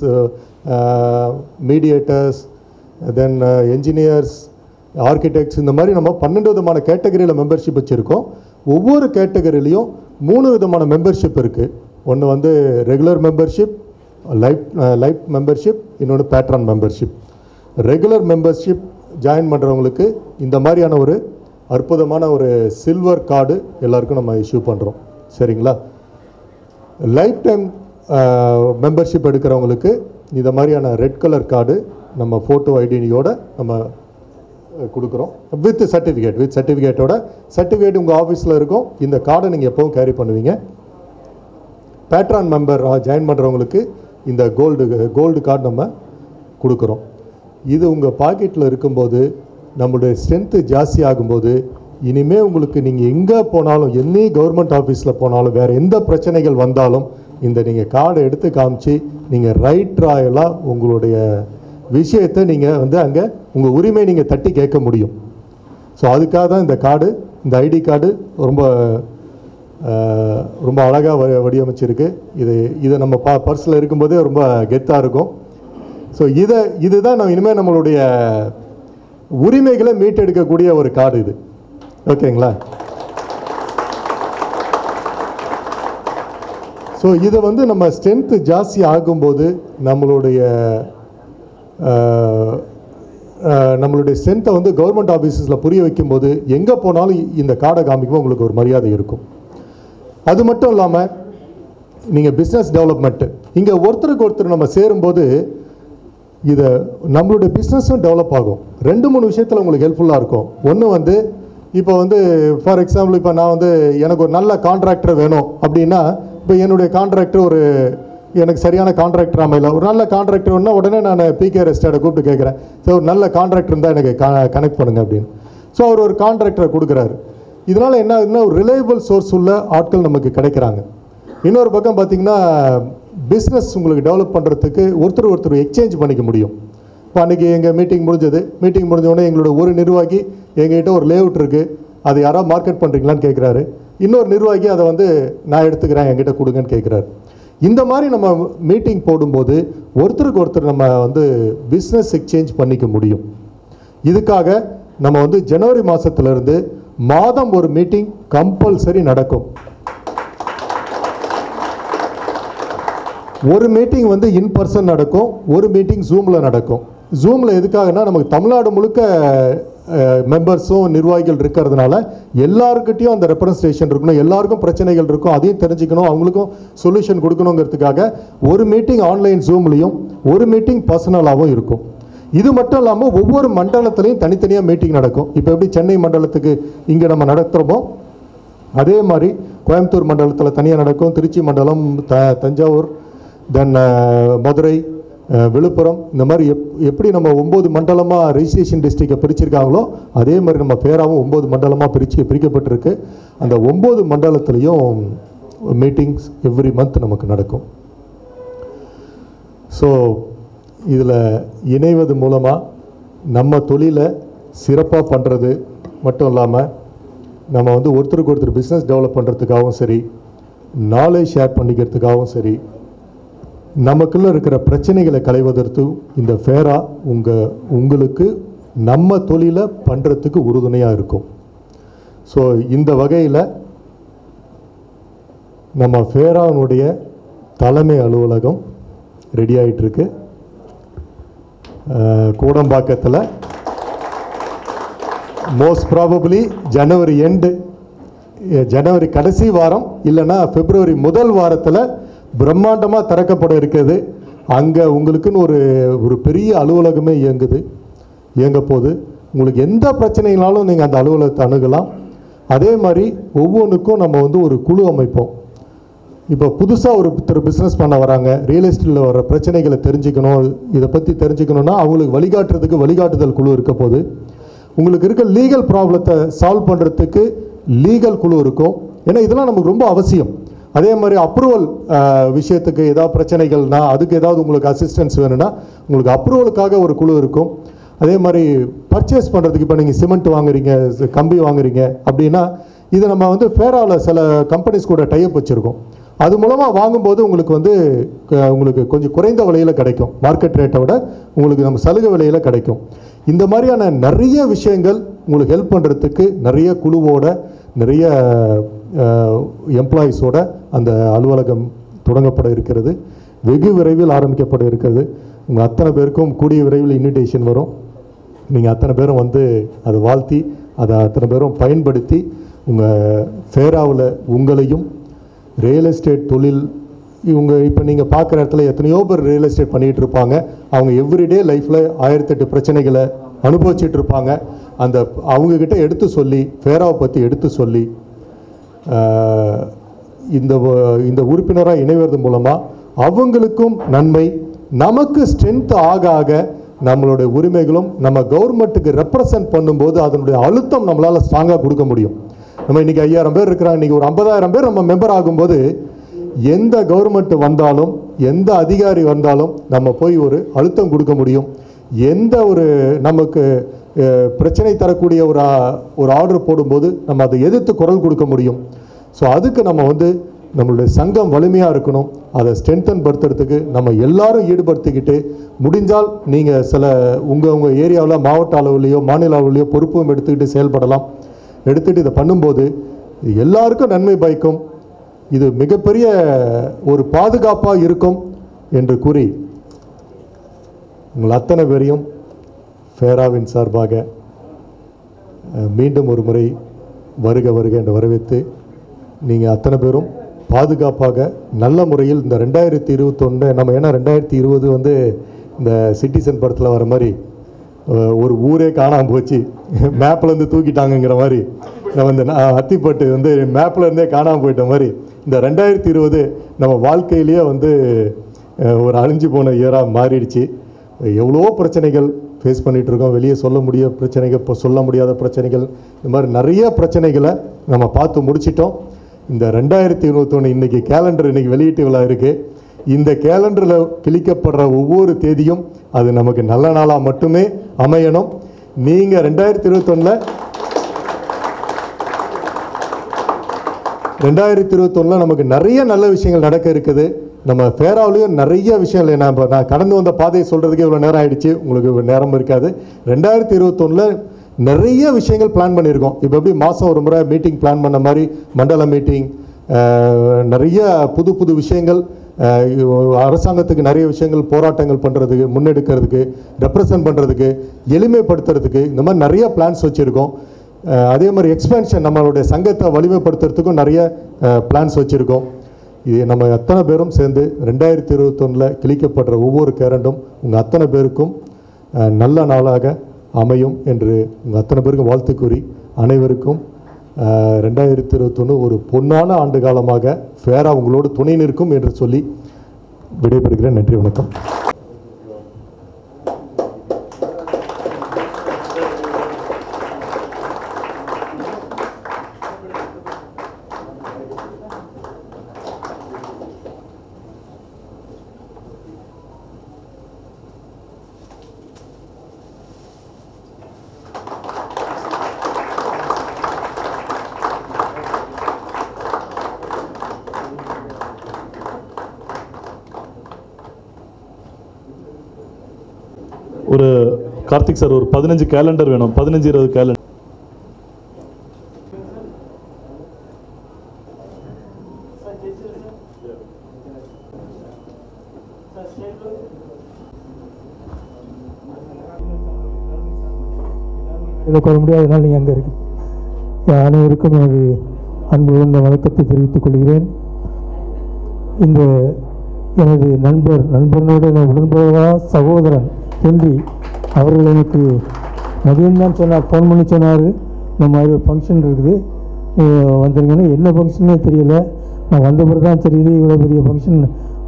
mediators, then engineers, architects, இந்த மாதிரி நம்ம பன்னெண்டு விதமான கேட்டகரியில் மெம்பர்ஷிப் வச்சுருக்கோம். ஒவ்வொரு கேட்டகரிலையும் மூணு விதமான மெம்பர்ஷிப் இருக்குது. ஒன்று வந்து regular membership, life life membership, இன்னொன்று patron membership. Regular membership join பண்ணுறவங்களுக்கு இந்த மாதிரியான ஒரு அற்புதமான ஒரு சில்வர் கார்டு எல்லாருக்கும் நம்ம இஷ்யூ பண்ணுறோம். சரிங்களா? லைஃப் டைம் மெம்பர்ஷிப் எடுக்கிறவங்களுக்கு இந்த மாதிரியான ரெட் கலர் கார்டு நம்ம ஃபோட்டோ ஐடியோட நம்ம கொடுக்குறோம். வித் சர்டிஃபிகேட் வித் சர்டிஃபிகேட்டோட சர்டிஃபிகேட் உங்கள் ஆஃபீஸில் இருக்கும். இந்த கார்டை நீங்கள் எப்போவும் கேரி பண்ணுவீங்க. பேட்ரான் மெம்பர் ஜாயின் பண்ணுறவங்களுக்கு இந்த கோல்டு கோல்டு கார்டு நம்ம கொடுக்குறோம். இது உங்கள் பாக்கெட்டில் இருக்கும்போது நம்மளுடைய ஸ்ட்ரென்த்து ஜாஸ்தி ஆகும்போது இனிமேல் உங்களுக்கு நீங்கள் எங்கே போனாலும், என்னை கவர்மெண்ட் ஆஃபீஸில் போனாலும், வேறு எந்த பிரச்சனைகள் வந்தாலும் இந்த நீங்கள் கார்டை எடுத்து காமிச்சு நீங்கள் ரைட் ராயலாக உங்களுடைய விஷயத்தை நீங்கள் வந்து அங்கே உங்கள் உரிமை நீங்கள் தட்டி கேட்க முடியும். ஸோ அதுக்காக தான் இந்த கார்டு, இந்த ஐடி கார்டு ரொம்ப ரொம்ப அழகாக வ வடிவமைச்சிருக்கு. இது இதை நம்ம பா பர்ஸில் இருக்கும்போதே ரொம்ப கெத்தாக இருக்கும். ஸோ இதை இதுதான் நம்ம இனிமேல் நம்மளுடைய உரிமைகளை மீட்டெடுக்கக்கூடிய ஒரு கார்டு இது. ஓகேங்களா? ஸோ இதை வந்து நம்ம ஸ்ட்ரென்த்து ஜாஸ்தி ஆகும்போது நம்மளுடைய நம்மளுடைய ஸ்ட்ரென்த்தை வந்து கவர்மெண்ட் ஆஃபீஸஸில் புரிய வைக்கும்போது எங்கே போனாலும் இந்த கார்டை காமிக்கும்போது உங்களுக்கு ஒரு மரியாதை இருக்கும். அது மட்டும் இல்லாமல் நீங்கள் பிஸ்னஸ் டெவலப்மெண்ட்டு இங்கே ஒருத்தருக்கு ஒருத்தர் நம்ம சேரும்போது இதை நம்மளுடைய பிஸ்னஸும் டெவலப் ஆகும். ரெண்டு மூணு விஷயத்தில் உங்களுக்கு ஹெல்ப்ஃபுல்லாக இருக்கும். ஒன்று வந்து இப்போ வந்து ஃபார் எக்ஸாம்பிள் இப்போ நான் வந்து எனக்கு ஒரு நல்ல கான்ட்ராக்டர் வேணும் அப்படின்னா, இப்போ என்னுடைய கான்ட்ராக்டர் ஒரு எனக்கு சரியான கான்ட்ராக்டர் அமையல, ஒரு நல்ல கான்ட்ராக்டர் வேணும்னா உடனே நான் பிகே ரெஸ்டாரை கூப்பிட்டு கேட்குறேன், ஸோ ஒரு நல்ல கான்ட்ராக்டர் இருந்தால் எனக்கு கனெக்ட் பண்ணுங்க அப்படின்னு. ஸோ அவர் ஒரு கான்ட்ராக்டரை கொடுக்குறாரு. இதனால் என்ன ஆகுதுன்னா ஒரு ரிலையபிள் சோர்ஸ் உள்ள ஆட்கள் நமக்கு கிடைக்கிறாங்க. இன்னொரு பக்கம் பார்த்திங்கன்னா பிஸ்னஸ் உங்களுக்கு டெவலப் பண்ணுறதுக்கு ஒருத்தர் ஒருத்தர் எக்ஸ்சேஞ்ச் பண்ணிக்க முடியும். இப்போ அன்றைக்கி எங்கள் மீட்டிங் முடிஞ்சது. மீட்டிங் முடிஞ்சோடனே எங்களோட ஒரு நிர்வாகி எங்ககிட்ட ஒரு லேஅவுட் இருக்குது, அதை யாராவது மார்க்கெட் பண்ணுறீங்களான்னு கேட்குறாரு. இன்னொரு நிர்வாகி அதை வந்து நான் எடுத்துக்கிறேன் என்கிட்ட கொடுங்கன்னு கேட்குறாரு. இந்த மாதிரி நம்ம மீட்டிங் போடும்போது ஒருத்தருக்கு ஒருத்தர் நம்ம வந்து பிஸ்னஸ் எக்ஸ்சேஞ்ச் பண்ணிக்க முடியும். இதுக்காக நம்ம வந்து ஜனவரி மாதத்துலேருந்து மாதம் ஒரு மீட்டிங் கம்பல்சரி நடக்கும். ஒரு மீட்டிங் வந்து இன் பர்சன் நடக்கும், ஒரு மீட்டிங் ஜூமில் நடக்கும். ஜூமில் எதுக்காகனா நமக்கு தமிழ்நாடு முழுக்க மெம்பர்ஸும் நிர்வாகிகள் இருக்கிறதுனால எல்லாருக்கிட்டையும் அந்த ரெப்ரசன்டேஷன் இருக்கணும், எல்லாருக்கும் பிரச்சனைகள் இருக்கும், அதையும் தெரிஞ்சுக்கணும், அவங்களுக்கும் சொல்யூஷன் கொடுக்கணுங்கிறதுக்காக ஒரு மீட்டிங் ஆன்லைன் ஜூம்லேயும் ஒரு மீட்டிங் பர்சனலாகவும் இருக்கும். இது மட்டும் இல்லாமல் ஒவ்வொரு மண்டலத்திலையும் தனித்தனியாக மீட்டிங் நடக்கும். இப்போ எப்படி சென்னை மண்டலத்துக்கு இங்கே நம்ம நடத்துகிறோமோ அதே மாதிரி கோயம்புத்தூர் மண்டலத்தில் தனியாக நடக்கும், திருச்சி மண்டலம், த தஞ்சாவூர், தென் மதுரை, விழுப்புரம், இந்த மாதிரி எப் எப்படி நம்ம ஒம்பது மண்டலமாக ரெஜிஸ்ட்ரேஷன் டிஸ்ட்ரிக்டை பிரிச்சிருக்காங்களோ அதே மாதிரி நம்ம பேராவும் ஒம்பது மண்டலமாக பிரிச்சு பிரிக்கப்பட்டிருக்கு. அந்த ஒம்பது மண்டலத்துலேயும் மீட்டிங்ஸ் எவ்ரி மந்த் நமக்கு நடக்கும். ஸோ இதில் இணைவது மூலமாக நம்ம தொழிலை சிறப்பாக பண்ணுறது மட்டும் இல்லாமல் நம்ம வந்து ஒருத்தருக்கு ஒருத்தர் பிஸ்னஸ் டெவலப் பண்ணுறதுக்காகவும் சரி, நாலேஜ் ஷேர் பண்ணிக்கிறதுக்காகவும் சரி, நமக்குள்ளே இருக்கிற பிரச்சனைகளை களைவதற்கு இந்த ஃபேரா உங்கள் உங்களுக்கு நம்ம தொழிலை பண்ணுறதுக்கு உறுதுணையாக இருக்கும். ஸோ இந்த வகையில் நம்ம ஃபேரானுடைய தலைமை அலுவலகம் ரெடி ஆகிட்டுருக்கு. கூடம்பாக்கத்தில் மோஸ்ட் ப்ராபப்ளி ஜனவரி எண்டு, ஜனவரி கடைசி வாரம் இல்லைன்னா பிப்ரவரி முதல் வாரத்தில் பிரம்மாண்டமாக திறக்கப்பட இருக்குது. அங்கே உங்களுக்குன்னு ஒரு ஒரு பெரிய அலுவலகமே இயங்குது இயங்க போது. உங்களுக்கு எந்த பிரச்சனைனாலும் நீங்கள் அந்த அலுவலகத்தை அணுகலாம். அதே மாதிரி ஒவ்வொன்றுக்கும் நம்ம வந்து ஒரு குழு அமைப்போம். இப்போ புதுசாக ஒருத்தர் பிஸ்னஸ் பண்ண வராங்க, ரியல் எஸ்டேட்டில் வர பிரச்சனைகளை தெரிஞ்சுக்கணும், இதை பற்றி தெரிஞ்சுக்கணுன்னா அவங்களுக்கு வழிகாட்டுறதுக்கு வழிகாட்டுதல் குழு இருக்க போது. உங்களுக்கு இருக்க லீகல் ப்ராப்ளத்தை சால்வ் பண்ணுறதுக்கு லீகல் குழு இருக்கும். ஏன்னா இதெல்லாம் நமக்கு ரொம்ப அவசியம். அதே மாதிரி அப்ரூவல் விஷயத்துக்கு ஏதாவது பிரச்சனைகள்னா அதுக்கு ஏதாவது உங்களுக்கு அசிஸ்டன்ஸ் வேணும்னா உங்களுக்கு அப்ரூவலுக்காக ஒரு குழு இருக்கும். அதே மாதிரி பர்ச்சேஸ் பண்ணுறதுக்கு இப்போ நீங்கள் சிமெண்ட் வாங்குறீங்க, கம்பி வாங்குறீங்க அப்படின்னா இதை நம்ம வந்து ஃபேராவில் சில கம்பெனிஸ் கூட டைப் வச்சுருக்கோம். அது மூலமாக வாங்கும்போது உங்களுக்கு வந்து உங்களுக்கு கொஞ்சம் குறைந்த விலையில் கிடைக்கும், மார்க்கெட் ரேட்டை விட உங்களுக்கு நம்ம சலுகை விலையில் கிடைக்கும். இந்த மாதிரியான நிறைய விஷயங்கள் உங்களுக்கு ஹெல்ப் பண்ணுறதுக்கு நிறைய குழுவோட நிறைய எம்ப்ளாயீஸோட அந்த அலுவலகம் தொடங்கப்பட இருக்கிறது. வெகு விரைவில் ஆரம்பிக்கப்பட இருக்கிறது. உங்கள் அத்தனை பேருக்கும் கூடிய விரைவில் இன்விடேஷன் வரும். நீங்கள் அத்தனை பேரும் வந்து அதை வாழ்த்தி அதை அத்தனை பேரும் பயன்படுத்தி உங்கள் ஃபேராவில் உங்களையும் ரியல் எஸ்டேட் தொழில் இவங்க இப்போ நீங்கள் பார்க்குற இடத்துல எத்தனையோ பேர் ரியல் எஸ்டேட் பண்ணிகிட்டு இருப்பாங்க. அவங்க எவ்ரிடே லைஃப்பில் ஆயிரத்தெட்டு பிரச்சனைகளை அனுபவிச்சுட்டு இருப்பாங்க. அந்த அவங்கக்கிட்ட எடுத்து சொல்லி ஃபேராவை பற்றி எடுத்து சொல்லி இந்த இந்த உறுப்பினராக இணைவது மூலமாக அவங்களுக்கும் நன்மை, நமக்கு ஸ்ட்ரென்த் ஆக ஆக நம்மளுடைய உரிமைகளும் நம்ம கவர்மெண்ட்டுக்கு ரெப்ரசன்ட் பண்ணும்போது அதனுடைய அழுத்தம் நம்மளால் ஸ்ட்ராங்காக கொடுக்க முடியும். நம்ம இன்றைக்கி ஐயாயிரம் பேர் இருக்கிறாங்க, இன்றைக்கி ஒரு ஐம்பதாயிரம் பேர் நம்ம மெம்பர் ஆகும்போது எந்த கவர்மெண்ட் வந்தாலும் எந்த அதிகாரி வந்தாலும் நம்ம போய் ஒரு அழுத்தம் கொடுக்க முடியும். எந்த ஒரு நமக்கு பிரச்சனை தரக்கூடிய ஒரு ஒரு ஆர்டர் போடும்போது நம்ம அதை எதிர்த்து குரல் கொடுக்க முடியும். ஸோ அதுக்கு நம்ம வந்து நம்மளுடைய சங்கம் வலிமையாக இருக்கணும். அதை ஸ்ட்ரென்தன் படுத்துறதுக்கு நம்ம எல்லாரும் ஈடுபடுத்திக்கிட்டு முடிஞ்சால் நீங்கள் சில உங்கள் உங்கள் ஏரியாவில் மாவட்ட அளவுலேயோ மாநில அளவுலேயோ பொறுப்பும் எடுத்துக்கிட்டு செயல்படலாம். எடுத்துகிட்டு இதை பண்ணும்போது எல்லாருக்கும் நன்மை பயக்கும். இது மிகப்பெரிய ஒரு பாதுகாப்பாக இருக்கும் என்று கூறி உங்கள் அத்தனை பேரையும் ஃபேராவின் சார்பாக மீண்டும் ஒரு முறை வருக வருக என்று வரவேற்று நீங்கள் அத்தனை பேரும் பாதுகாப்பாக நல்ல முறையில் இந்த ரெண்டாயிரத்தி இருபத்தொன்று நம்ம ஏன்னா ரெண்டாயிரத்தி இருபது வந்து இந்த சிட்டிசன் படத்தில் வர மாதிரி ஒரு ஊரே காணாமல் போச்சு, மேப்லேருந்து தூக்கிட்டாங்கங்கிற மாதிரி நம்ம இந்த அத்திப்பட்டு வந்து மேப்பில் இருந்தே காணாமல் போயிட்ட மாதிரி இந்த ரெண்டாயிரத்தி இருபது நம்ம வாழ்க்கையிலேயே வந்து ஒரு அழிஞ்சு போன இயராக மாறிடுச்சு. எவ்வளோ பிரச்சனைகள் ஃபேஸ் பண்ணிகிட்டு இருக்கோம். வெளியே சொல்ல முடிய பிரச்சனைகள், இப்போ சொல்ல முடியாத பிரச்சனைகள், இந்த மாதிரி நிறைய பிரச்சனைகளை நம்ம பார்த்து முடிச்சிட்டோம். இந்த ரெண்டாயிரத்தி இருபத்தொன்று இன்றைக்கி கேலண்டர் இன்றைக்கி வெளியீட்டு விழா இருக்குது. இந்த கேலண்டரில் கிளிக்கப்படுற ஒவ்வொரு தேதியும் அது நமக்கு நல்ல நாளாக மட்டுமே அமையணும். நீங்கள் ரெண்டாயிரத்தி இருபத்தொன்னில் ரெண்டாயிரத்தி இருபத்தொன்னில் நமக்கு நிறைய நல்ல விஷயங்கள் நடக்க இருக்குது. நம்ம ஃபேராவிலையும் நிறைய விஷயங்கள் நான் இப்போ நான் கடந்து வந்த பாதையை சொல்கிறதுக்கே இவ்வளோ நேரம் ஆகிடுச்சு, உங்களுக்கு நேரம் இருக்காது. ரெண்டாயிரத்தி இருபத்தொன்னில் நிறைய விஷயங்கள் பிளான் பண்ணியிருக்கோம். இப்போ எப்படி மாதம் ஒரு முறை மீட்டிங் பிளான் பண்ண மாதிரி மண்டல மீட்டிங், நிறைய புது புது விஷயங்கள், அரசாங்கத்துக்கு நிறைய விஷயங்கள் போராட்டங்கள் பண்ணுறதுக்கு, முன்னெடுக்கிறதுக்கு, ரெப்ரசன்ட் பண்ணுறதுக்கு, எளிமைப்படுத்துறதுக்கு, இந்த மாதிரி நிறைய பிளான்ஸ் வச்சுருக்கோம். அதே மாதிரி எக்ஸ்பேன்ஷன், நம்மளுடைய சங்கத்தை வலிமைப்படுத்துறதுக்கும் நிறைய பிளான்ஸ் வச்சுருக்கோம். இது நம்ம அத்தனை பேரும் சேர்ந்து ரெண்டாயிரத்தி இருபத்தொன்னில் கிழிக்கப்படுற ஒவ்வொரு கேரண்டும் உங்கள் அத்தனை பேருக்கும் நல்ல நாளாக அமையும் என்று உங்கள் அத்தனை பேருக்கும் வாழ்த்து கூறி, அனைவருக்கும் ரெண்டாயிரத்தி இருபத்தொன்று ஒரு பொன்னான ஆண்டு காலமாக ஃபேராக உங்களோடு துணை நிற்கும் என்று சொல்லி விடைபெறுகிறேன். நன்றி, வணக்கம். ஒரு கார்த்திக் சார் ஒரு பதினஞ்சு கேலண்டர் வேணும், பதினஞ்சு இருபது கேலண்டர். இதை கொள்ள முடியாதனால் நீங்கள் அங்கே இருக்கு. அனைவருக்கும் எனது அன்பு இந்த வணக்கத்தை தெரிவித்துக் கொள்கிறேன். இந்த எனது நண்பர் நண்பனோட உடன்படுவா சகோதரன் ஹென்றி அவர்கள் எனக்கு மதியம்தான் சொன்னார், ஃபோன் பண்ணி சொன்னார், இந்த மாதிரி ஃபங்க்ஷன் இருக்குது வந்துருங்கன்னா. என்ன ஃபங்க்ஷனே தெரியல, நான் வந்த பிறகு தான் தெரியுது இவ்வளோ பெரிய ஃபங்க்ஷன்.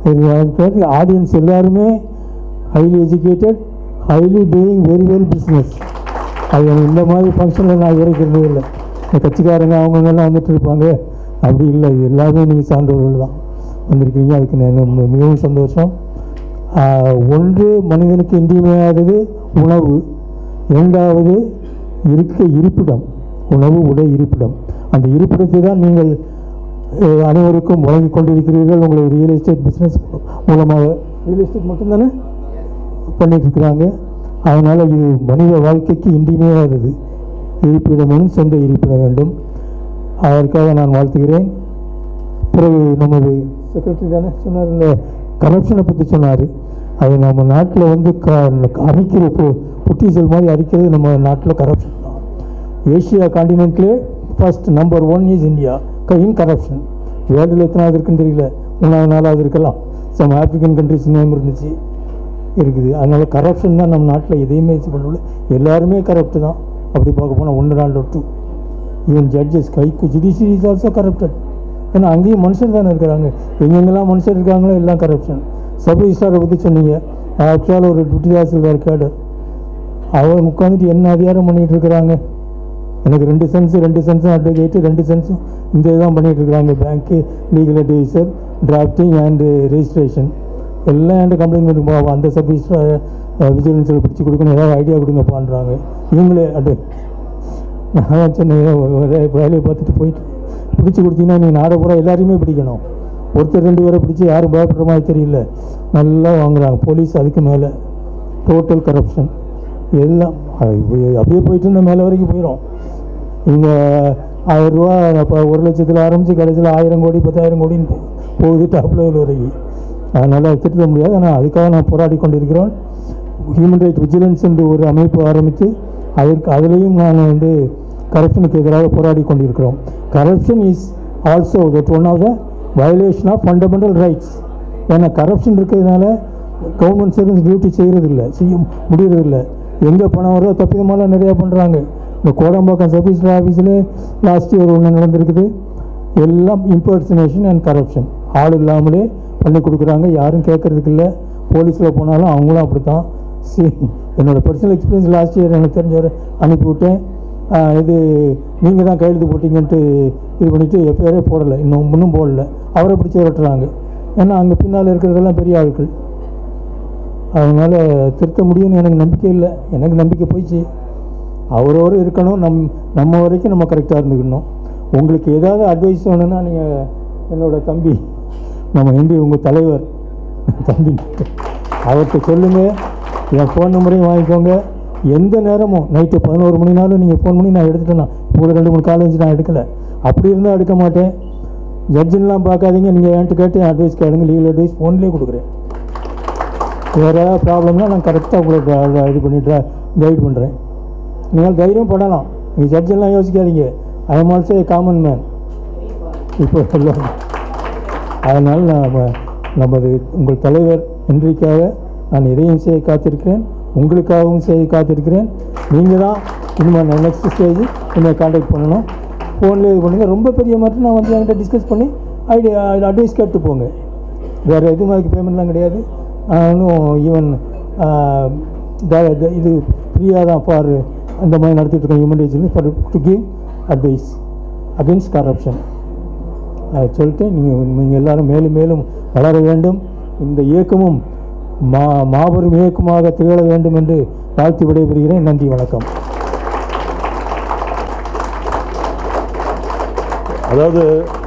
ஆடியன்ஸ் எல்லாருமே highly educated, highly doing very well business. அது எனக்கு இந்த மாதிரி ஃபங்க்ஷனில் நான் இறக்கிறதே இல்லை. இந்த கட்சிக்காரங்க அவங்கெல்லாம் வந்துட்டு இருப்பாங்க, அப்படி இல்லை. இது எல்லாமே நீங்கள் சார்ந்தவர்கள் தான் வந்திருக்கீங்க, அதுக்கு நான் மிகவும் சந்தோஷம். ஒன்று, மனிதனுக்கு இன்றியமையாதது உணவு. இரண்டாவது, இருக்க இருப்பிடம், உணவு, உடை, இருப்பிடம். அந்த இருப்பிடத்தை தான் நீங்கள் அனைவருக்கும் வழங்கி கொண்டிருக்கிறீர்கள். உங்களை ரியல் எஸ்டேட் பிஸ்னஸ் மூலமாக, ரியல் எஸ்டேட் மட்டும்தானே பண்ணிட்டு இருக்கிறாங்க. அதனால் இது மனித வாழ்க்கைக்கு இன்றியமையாதது. இருப்பிடமும் சொந்த இருப்பிடம் வேண்டும். அதற்காக நான் வாழ்த்துகிறேன். பிறகு நமது செக்ரட்டரி தானே சொன்னார், இந்த கரப்ஷனை பற்றி சொன்னார். அது நம்ம நாட்டில் வந்து க அரிக்கிற புட்டிசல் மாதிரி அரிக்கிறது நம்ம நாட்டில் கரப்ஷன் தான். ஏஷியா காண்டினென்ட்லேயே first number one is India in corruption. வேர்ல்டில் எத்தனாவது இருக்குன்னு தெரியல, மூணாவது நாலாவது இருக்கலாம். சம் ஆப்ரிக்கன் கண்ட்ரிஸ் நேம் இருந்துச்சு இருக்குது. அதனால் கரப்ஷன் தான் நம்ம நாட்டில் எதையுமே இது பண்ணல. எல்லாருமே கரப்ட் தான். அப்படி பார்க்க போனால் ஒன்று நாள் டூ ஈவன் ஜட்ஜஸ் கைக்கு ஜுடிஷியரி இஸ் ஆல்சோ கரப்டட். ஏன்னா அங்கேயும் மனுஷன் தானே இருக்கிறாங்க. எங்கெங்கெல்லாம் மனுஷன் இருக்காங்களோ எல்லாம் கரப்ஷன். சப் ரிஜிஸ்ட்ராரை பற்றி சொன்னீங்க. ஆக்சுவலாக ஒரு டிப்டி தாசில்தார் கேடர், அவர் உட்காந்துட்டு என்ன அதிகாரம் பண்ணிகிட்டு இருக்கிறாங்க. எனக்கு ரெண்டு சென்ஸ் ரெண்டு சென்ஸும் அட்வொகேட்டு ரெண்டு சென்ஸும் இந்த இதுதான் பண்ணிகிட்டு இருக்கிறாங்க. பேங்க்கு, legal advisor, drafting and registration எல்லாம் என்கிட்ட கம்ப்ளைண்ட் பண்ணி போவோம். அந்த சப் ரிஜிஸ்ட்ரார் விஜிலன்ஸில் பிடிச்சி கொடுக்கணும், ஏதாவது ஐடியா கொடுங்கப்பான்றாங்க. இவங்களே அட்வொ நான் சொன்னேன், வேலையை பார்த்துட்டு போயிட்டு பிடிச்சி கொடுத்தீங்கன்னா நீங்கள் நாடை பூரா எல்லாரையுமே பிடிக்கணும். ஒருத்தர் ரெண்டு பேரை பிடிச்சி யாரும் பயப்படுற மாதிரி தெரியல, நல்லா வாங்குறாங்க. போலீஸ் அதுக்கு மேலே டோட்டல் கரப்ஷன் எல்லாம் அப்படியே போயிட்டு இருந்த மேலே வரைக்கும் போயிடும். இங்கே ஆயிரம் ரூபா இப்போ ஒரு லட்சத்தில் ஆரம்பித்து கடைசியில் ஆயிரம் கோடி பத்தாயிரம் கோடின்னு போகுது டாப் லெவல் வரைக்கும். அதனால் திட்ட முடியாது. ஆனால் அதுக்காக நான் போராடி கொண்டிருக்கிறோன். ஹியூமன் ரைட் விஜிலன்ஸ் என்று ஒரு அமைப்பு ஆரம்பித்து அதற்கு அதிலையும் நான் வந்து கரப்ஷனுக்கு எதிராக போராடி கொண்டிருக்கிறோம். Corruption is also that one of the violation of fundamental rights. ஏன்னா கரப்ஷன் இருக்கிறதுனால கவர்மெண்ட் சர்வீஸ் டியூட்டி செய்கிறதில்ல, செய்ய முடியறதில்லை. எங்கே பணம் வருதோ தப்பிதமாலாம் நிறையா பண்ணுறாங்க. இந்த கோடம்பாக்கம் சப் ரிஜிஸ்டர் ஆஃபீஸில் லாஸ்ட் இயர் ஒன்று நடந்திருக்குது. எல்லாம் இம்பர்சனேஷன் அண்ட் கரப்ஷன். ஆள் இல்லாமலே பண்ணி கொடுக்குறாங்க, யாரும் கேட்குறதுக்கு இல்லை. போலீஸில் போனாலும் அவங்களும் அப்படி தான். சி என்னோடய பர்சனல் எக்ஸ்பீரியன்ஸ் லாஸ்ட் இயர் எனக்கு தெரிஞ்சவரை அனுப்பிவிட்டேன். இது நீங்கள் தான் கையெழுத்து போட்டிங்கன்ட்டு இது பண்ணிவிட்டு எஃப்ஐஆரே போடலை, இன்னும் இன்னும் போடலை. அவரை பிடிச்சி விரட்டுறாங்க. ஏன்னா அங்கே பின்னால் இருக்கிறதெல்லாம் பெரிய ஆட்கள். அதனால் திருத்த முடியும்னு எனக்கு நம்பிக்கை இல்லை. எனக்கு நம்பிக்கை போயிடுச்சு. அவரோடு இருக்கணும், நம் நம்ம வரைக்கும் நம்ம கரெக்டாக இருந்துக்கணும். உங்களுக்கு ஏதாவது அட்வைஸ் வேணும்னா நீங்கள் என்னோடய தம்பி, நம்ம ஹென்றி உங்கள் தலைவர் தம்பி, அவர்கிட்ட சொல்லுங்கள். என் ஃபோன் நம்பரையும் வாங்கிக்கோங்க. எந்த நேரமும் நைட்டு பதினோரு மணினாலும் நீங்கள் ஃபோன் பண்ணி நான் எடுத்துட்டேன்னா இப்போ ரெண்டு மூணு காலேஜ் நான் எடுக்கலை, அப்படி இருந்தால் எடுக்க மாட்டேன். ஜட்ஜின்லாம் பார்க்காதீங்க, நீங்கள் என்கிட்ட கேட்டு அட்வைஸ் கேளுங்க, லீகல் அட்வைஸ் ஃபோன்லேயே கொடுக்குறேன். வேறு ஏதாவது ப்ராப்ளம்னா நான் கரெக்டாக உங்களுக்கு இது பண்ணிட்டு கைட் பண்ணுறேன். நீங்கள் தைரியம் பண்ணலாம், நீங்கள் ஜட்ஜெல்லாம் யோசிக்காதீங்க. I am also a common man. இப்போ சொல்லுவாங்க. அதனால் நான் நமது உங்கள் தலைவர் என்றைக்காக நான் இதையும் செய்ய காத்திருக்கிறேன், உங்களுக்காகவும் செய்ய காத்திருக்கிறேன். நீங்கள் தான் இனிமேல் நெக்ஸ்ட் ஸ்டேஜ் என்னை கான்டாக்ட் பண்ணணும். ஃபோன்லேயே இது பண்ணுங்கள். ரொம்ப பெரிய மட்டும் நான் வந்து என்கிட்ட டிஸ்கஸ் பண்ணி ஐடியா அட்வைஸ் கேட்டு போங்க. வேறு எதுவும் அதுக்கு பேமெண்ட்லாம் கிடையாது. இன்னும் ஈவன் இது ஃப்ரீயாக தான் ஃபார் அந்த மாதிரி நடத்திட்டு இருக்கேன். Human rights for to give advice against corruption. அதை சொல்லிட்டு நீங்கள் நீங்கள் எல்லோரும் மேலும் மேலும் வளர வேண்டும். இந்த இயக்கமும் மா மாபெரும் இயக்கமாக திகழ வேண்டும் என்று வாழ்த்து விடைபெறுகிறேன். நன்றி, வணக்கம். அதாவது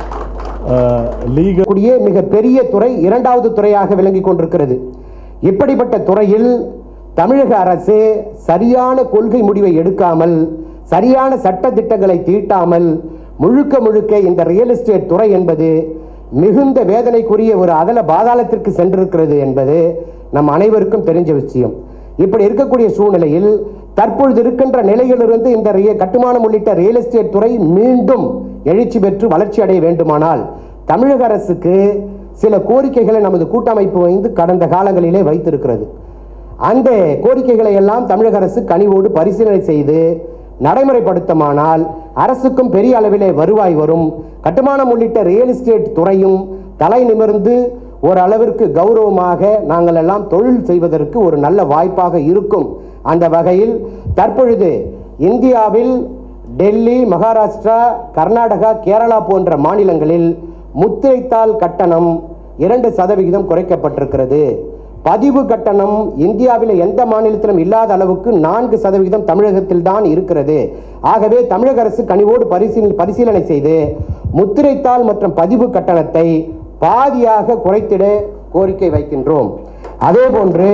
லீகல் கூடிய மிக பெரிய துறை இரண்டாவது துறையாக விளங்கி கொண்டிருக்கிறது. இப்படிப்பட்ட துறையில் தமிழக அரசு சரியான கொள்கை முடிவை எடுக்காமல், சரியான சட்ட திட்டங்களை தீட்டாமல் முழுக்க முழுக்க இந்த ரியல் எஸ்டேட் துறை என்பது மிகுந்த வேதனைக்குரிய ஒரு அதல பாதாளத்திற்கு சென்றிருக்கிறது என்பது நம் அனைவருக்கும் தெரிஞ்ச விஷயம். இப்படி இருக்கக்கூடிய சூழ்நிலையில் தற்பொழுது இருக்கின்ற நிலையிலிருந்து இந்த கட்டுமானம் உள்ளிட்ட ரியல் எஸ்டேட் துறை மீண்டும் எழுச்சி பெற்று வளர்ச்சி அடைய வேண்டுமானால் தமிழக அரசுக்கு சில கோரிக்கைகளை நமது கூட்டமைப்பு வந்து கடந்த காலங்களிலே வைத்திருக்கிறது. அந்த கோரிக்கைகளை எல்லாம் தமிழக அரசு கனிவோடு பரிசீலனை செய்து நடைமுறைப்படுத்தமானால் அரசுக்கும் பெரிய அளவிலே வருவாய் வரும். கட்டுமானம் உள்ளிட்ட ரியல் எஸ்டேட் துறையும் தலை நிமிர்ந்து ஓரளவிற்கு கௌரவமாக நாங்கள் எல்லாம் தொழில் செய்வதற்கு ஒரு நல்ல வாய்ப்பாக இருக்கும். அந்த வகையில் தற்பொழுது இந்தியாவில் டெல்லி, மகாராஷ்டிரா, கர்நாடகா, கேரளா போன்ற மாநிலங்களில் முத்திரைத்தாள் கட்டணம் இரண்டு சதவிகிதம் குறைக்கப்பட்டிருக்கிறது. பதிவு கட்டணம் இந்தியாவில் எந்த மாநிலத்திலும் இல்லாத அளவுக்கு நான்கு சதவிகிதம் தமிழகத்தில் தான் இருக்கிறது. ஆகவே தமிழக அரசு கனிவோடு பரிசீலனை பரிசீலனை செய்து முத்திரைத்தாள் மற்றும் பதிவு கட்டணத்தை பாதியாக குறைத்திட கோரிக்கை வைக்கின்றோம். அதே போன்று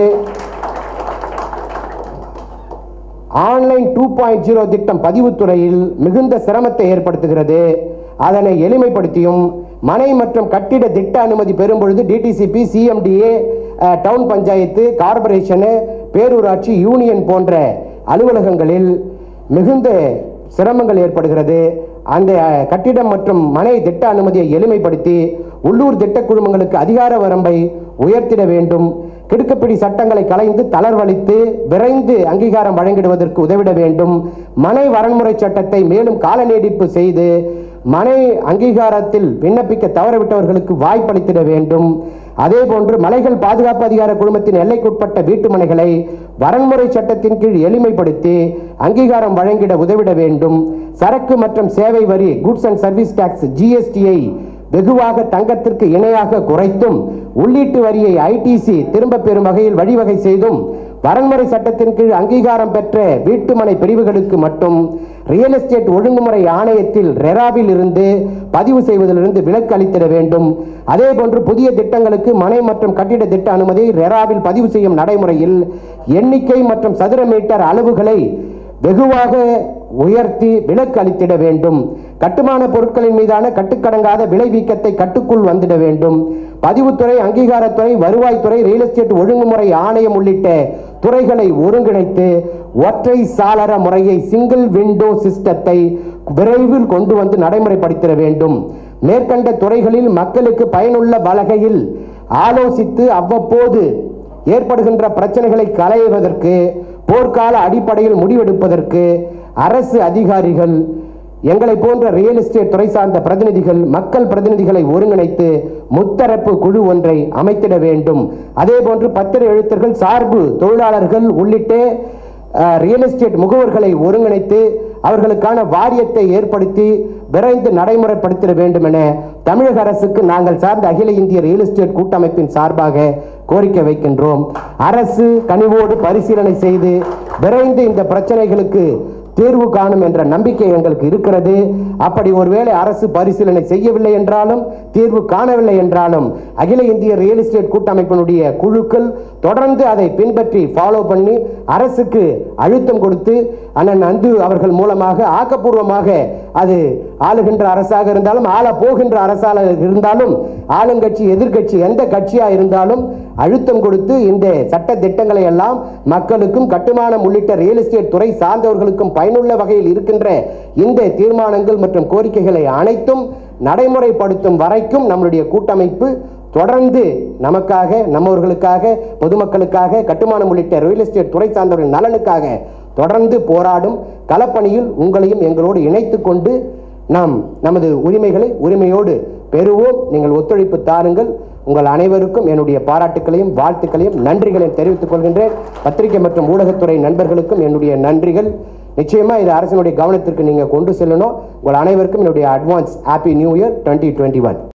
ஆன்லைன் டூ பாயிண்ட் ஜீரோ திட்டம் பதிவுத்துறையில் மிகுந்த சிரமத்தை ஏற்படுத்துகிறது. அதனை எளிமைப்படுத்தியும் மனை மற்றும் கட்டிட திட்ட அனுமதி பெறும் பொழுது DTCP, CMDA, town panchayat, corporation, பேரூராட்சி, யூனியன் போன்ற அலுவலகங்களில் மிகுந்த சிரமங்கள் ஏற்படுகிறது. அந்த கட்டிடம் மற்றும் மனை திட்ட அனுமதியை எளிமைப்படுத்தி உள்ளூர் திட்ட குழுமங்களுக்கு அதிகார வரம்பை உயர்த்திட வேண்டும். கிடுக்குப்பிடி சட்டங்களை கலைந்து தளர்வளித்து விரைந்து அங்கீகாரம் வழங்கிடுவதற்கு உதவிட வேண்டும். மனை வரன்முறை சட்டத்தை மேலும் கால நீடிப்பு செய்து மனை அங்கீகாரத்தில் விண்ணப்பிக்க தவறவிட்டவர்களுக்கு வாய்ப்பளித்திட வேண்டும். அதே போன்று மலைகள் பாதுகாப்பு அதிகார குழுமத்தின் எல்லைக்குட்பட்ட வீட்டு மனைகளை வரன்முறை சட்டத்தின் கீழ் எளிமைப்படுத்தி அங்கீகாரம் வழங்கிட உதவிட வேண்டும். சரக்கு மற்றும் சேவை வரி குட்ஸ் அண்ட் சர்வீஸ் டாக்ஸ் ஜிஎஸ்டியை வெகுவாக தங்கத்திற்கு இணையாக குறைத்தும் உள்ளீட்டு வரியை ஐடிசி திரும்ப பெறும் வகையில் வழிவகை செய்தும் வரன்முறை சட்டத்தின் கீழ் அங்கீகாரம் பெற்ற வீட்டுமனை பிரிவுகளுக்கு மட்டும் ரியல் எஸ்டேட் ஒழுங்குமுறை ஆணையத்தில் ரெராவில் இருந்து பதிவு செய்வதிலிருந்து விலக்கு அளித்திட வேண்டும். அதே போன்று புதிய திட்டங்களுக்கு மனை மற்றும் கட்டிட திட்ட அனுமதி ரெராவில் பதிவு செய்யும் நடைமுறையில் எண்ணிக்கை மற்றும் சதுர மீட்டர் அளவுகளை வெகுவாக உயர்த்தி விலக்கு அளித்திட வேண்டும். கட்டுமான பொருட்களின் மீதான கட்டுக்கடங்காத விலை வீக்கத்தை கட்டுக்குள் வந்துட வேண்டும். பதிவுத்துறை, அங்கீகாரத்துறை, வருவாய்த்துறை, ரியல் எஸ்டேட் ஒழுங்குமுறை ஆணையம் உள்ளிட்ட துறைகளை ஒருங்கிணைத்து ஒற்றை சாளர முறையை சிங்கிள் விண்டோ சிஸ்டத்தை விரைவில் கொண்டு வந்து நடைமுறைப்படுத்திட வேண்டும். மேற்கண்ட துறைகளில் மக்களுக்கு பயனுள்ள வகையில் ஆலோசித்து அவ்வப்போது ஏற்படுகின்ற பிரச்சனைகளை களைவதற்கு போர்க்கால அடிப்படையில் முடிவெடுப்பதற்கு அரசு அதிகாரிகள், எங்களை போன்ற ரியல் எஸ்டேட் துறை சார்ந்த பிரதிநிதிகள், மக்கள் பிரதிநிதிகளை ஒருங்கிணைத்து முத்தரப்பு குழு ஒன்றை அமைத்திட வேண்டும். அதே போன்று பத்திர எழுத்தர்கள், சார்பு தொழிலாளர்கள் உள்ளிட்ட ரியல் எஸ்டேட் முகவர்களை ஒருங்கிணைத்து அவர்களுக்கான வாரியத்தை ஏற்படுத்தி விரைந்து நடைமுறைப்படுத்திட வேண்டும் என தமிழக அரசுக்கு நாங்கள் சார்ந்த அகில இந்திய ரியல் எஸ்டேட் கூட்டமைப்பின் சார்பாக கோரிக்கை வைக்கின்றோம். அரசு கனிவோடு பரிசீலனை செய்து விரைந்து இந்த பிரச்சனைகளுக்கு தீர்வு காணும் என்ற நம்பிக்கை எங்களுக்கு இருக்கிறது. அப்படி ஒருவேளை அரசு பரிசீலனை செய்யவில்லை என்றாலும், தீர்வு காணவில்லை என்றாலும், அகில இந்திய ரியல் எஸ்டேட் கூட்டமைப்பினுடைய குழுக்கள் தொடர்ந்து அதை பின்பற்றி ஃபாலோ பண்ணி அரசுக்கு அழுத்தம் கொடுத்து அண்ணன் அந்து அவர்கள் மூலமாக ஆக்கப்பூர்வமாக அது ஆளுகின்ற அரசாக இருந்தாலும், ஆள போகின்ற அரசாக இருந்தாலும், ஆளுங்கட்சி எதிர்கட்சி எந்த கட்சியா இருந்தாலும் அழுத்தம் கொடுத்து இந்த சட்ட திட்டங்களை எல்லாம் மக்களுக்கும் கட்டுமானம் உள்ளிட்ட ரியல் எஸ்டேட் துறை சார்ந்தவர்களுக்கும் பயனுள்ள வகையில் இருக்கின்ற இந்த தீர்மானங்கள் மற்றும் கோரிக்கைகளை அனைத்தும் நடைமுறைப்படுத்தும் வரைக்கும் நம்முடைய கூட்டமைப்பு தொடர்ந்து நமக்காக, நம்மவர்களுக்காக, பொதுமக்களுக்காக, கட்டுமானம் உள்ளிட்ட ரியல் எஸ்டேட் துறை சார்ந்தவர்களின் நலனுக்காக தொடர்ந்து போராடும். களப்பணியில் உங்களையும் எங்களோடு இணைத்துக் கொண்டு நாம் நமது உரிமைகளை உரிமையோடு பெறுவோம். நீங்கள் ஒத்துழைப்பு தாருங்கள். உங்கள் அனைவருக்கும் என்னுடைய பாராட்டுக்களையும் வாழ்த்துக்களையும் நன்றிகளையும் தெரிவித்துக் கொள்கின்றேன். பத்திரிகை மற்றும் ஊடகத்துறை நண்பர்களுக்கும் என்னுடைய நன்றிகள். நிச்சயமா இது அரசினுடைய கவனத்திற்கு நீங்க கொண்டு செல்லணும். உங்கள் அனைவருக்கும் என்னுடைய advance happy new year twenty twenty one.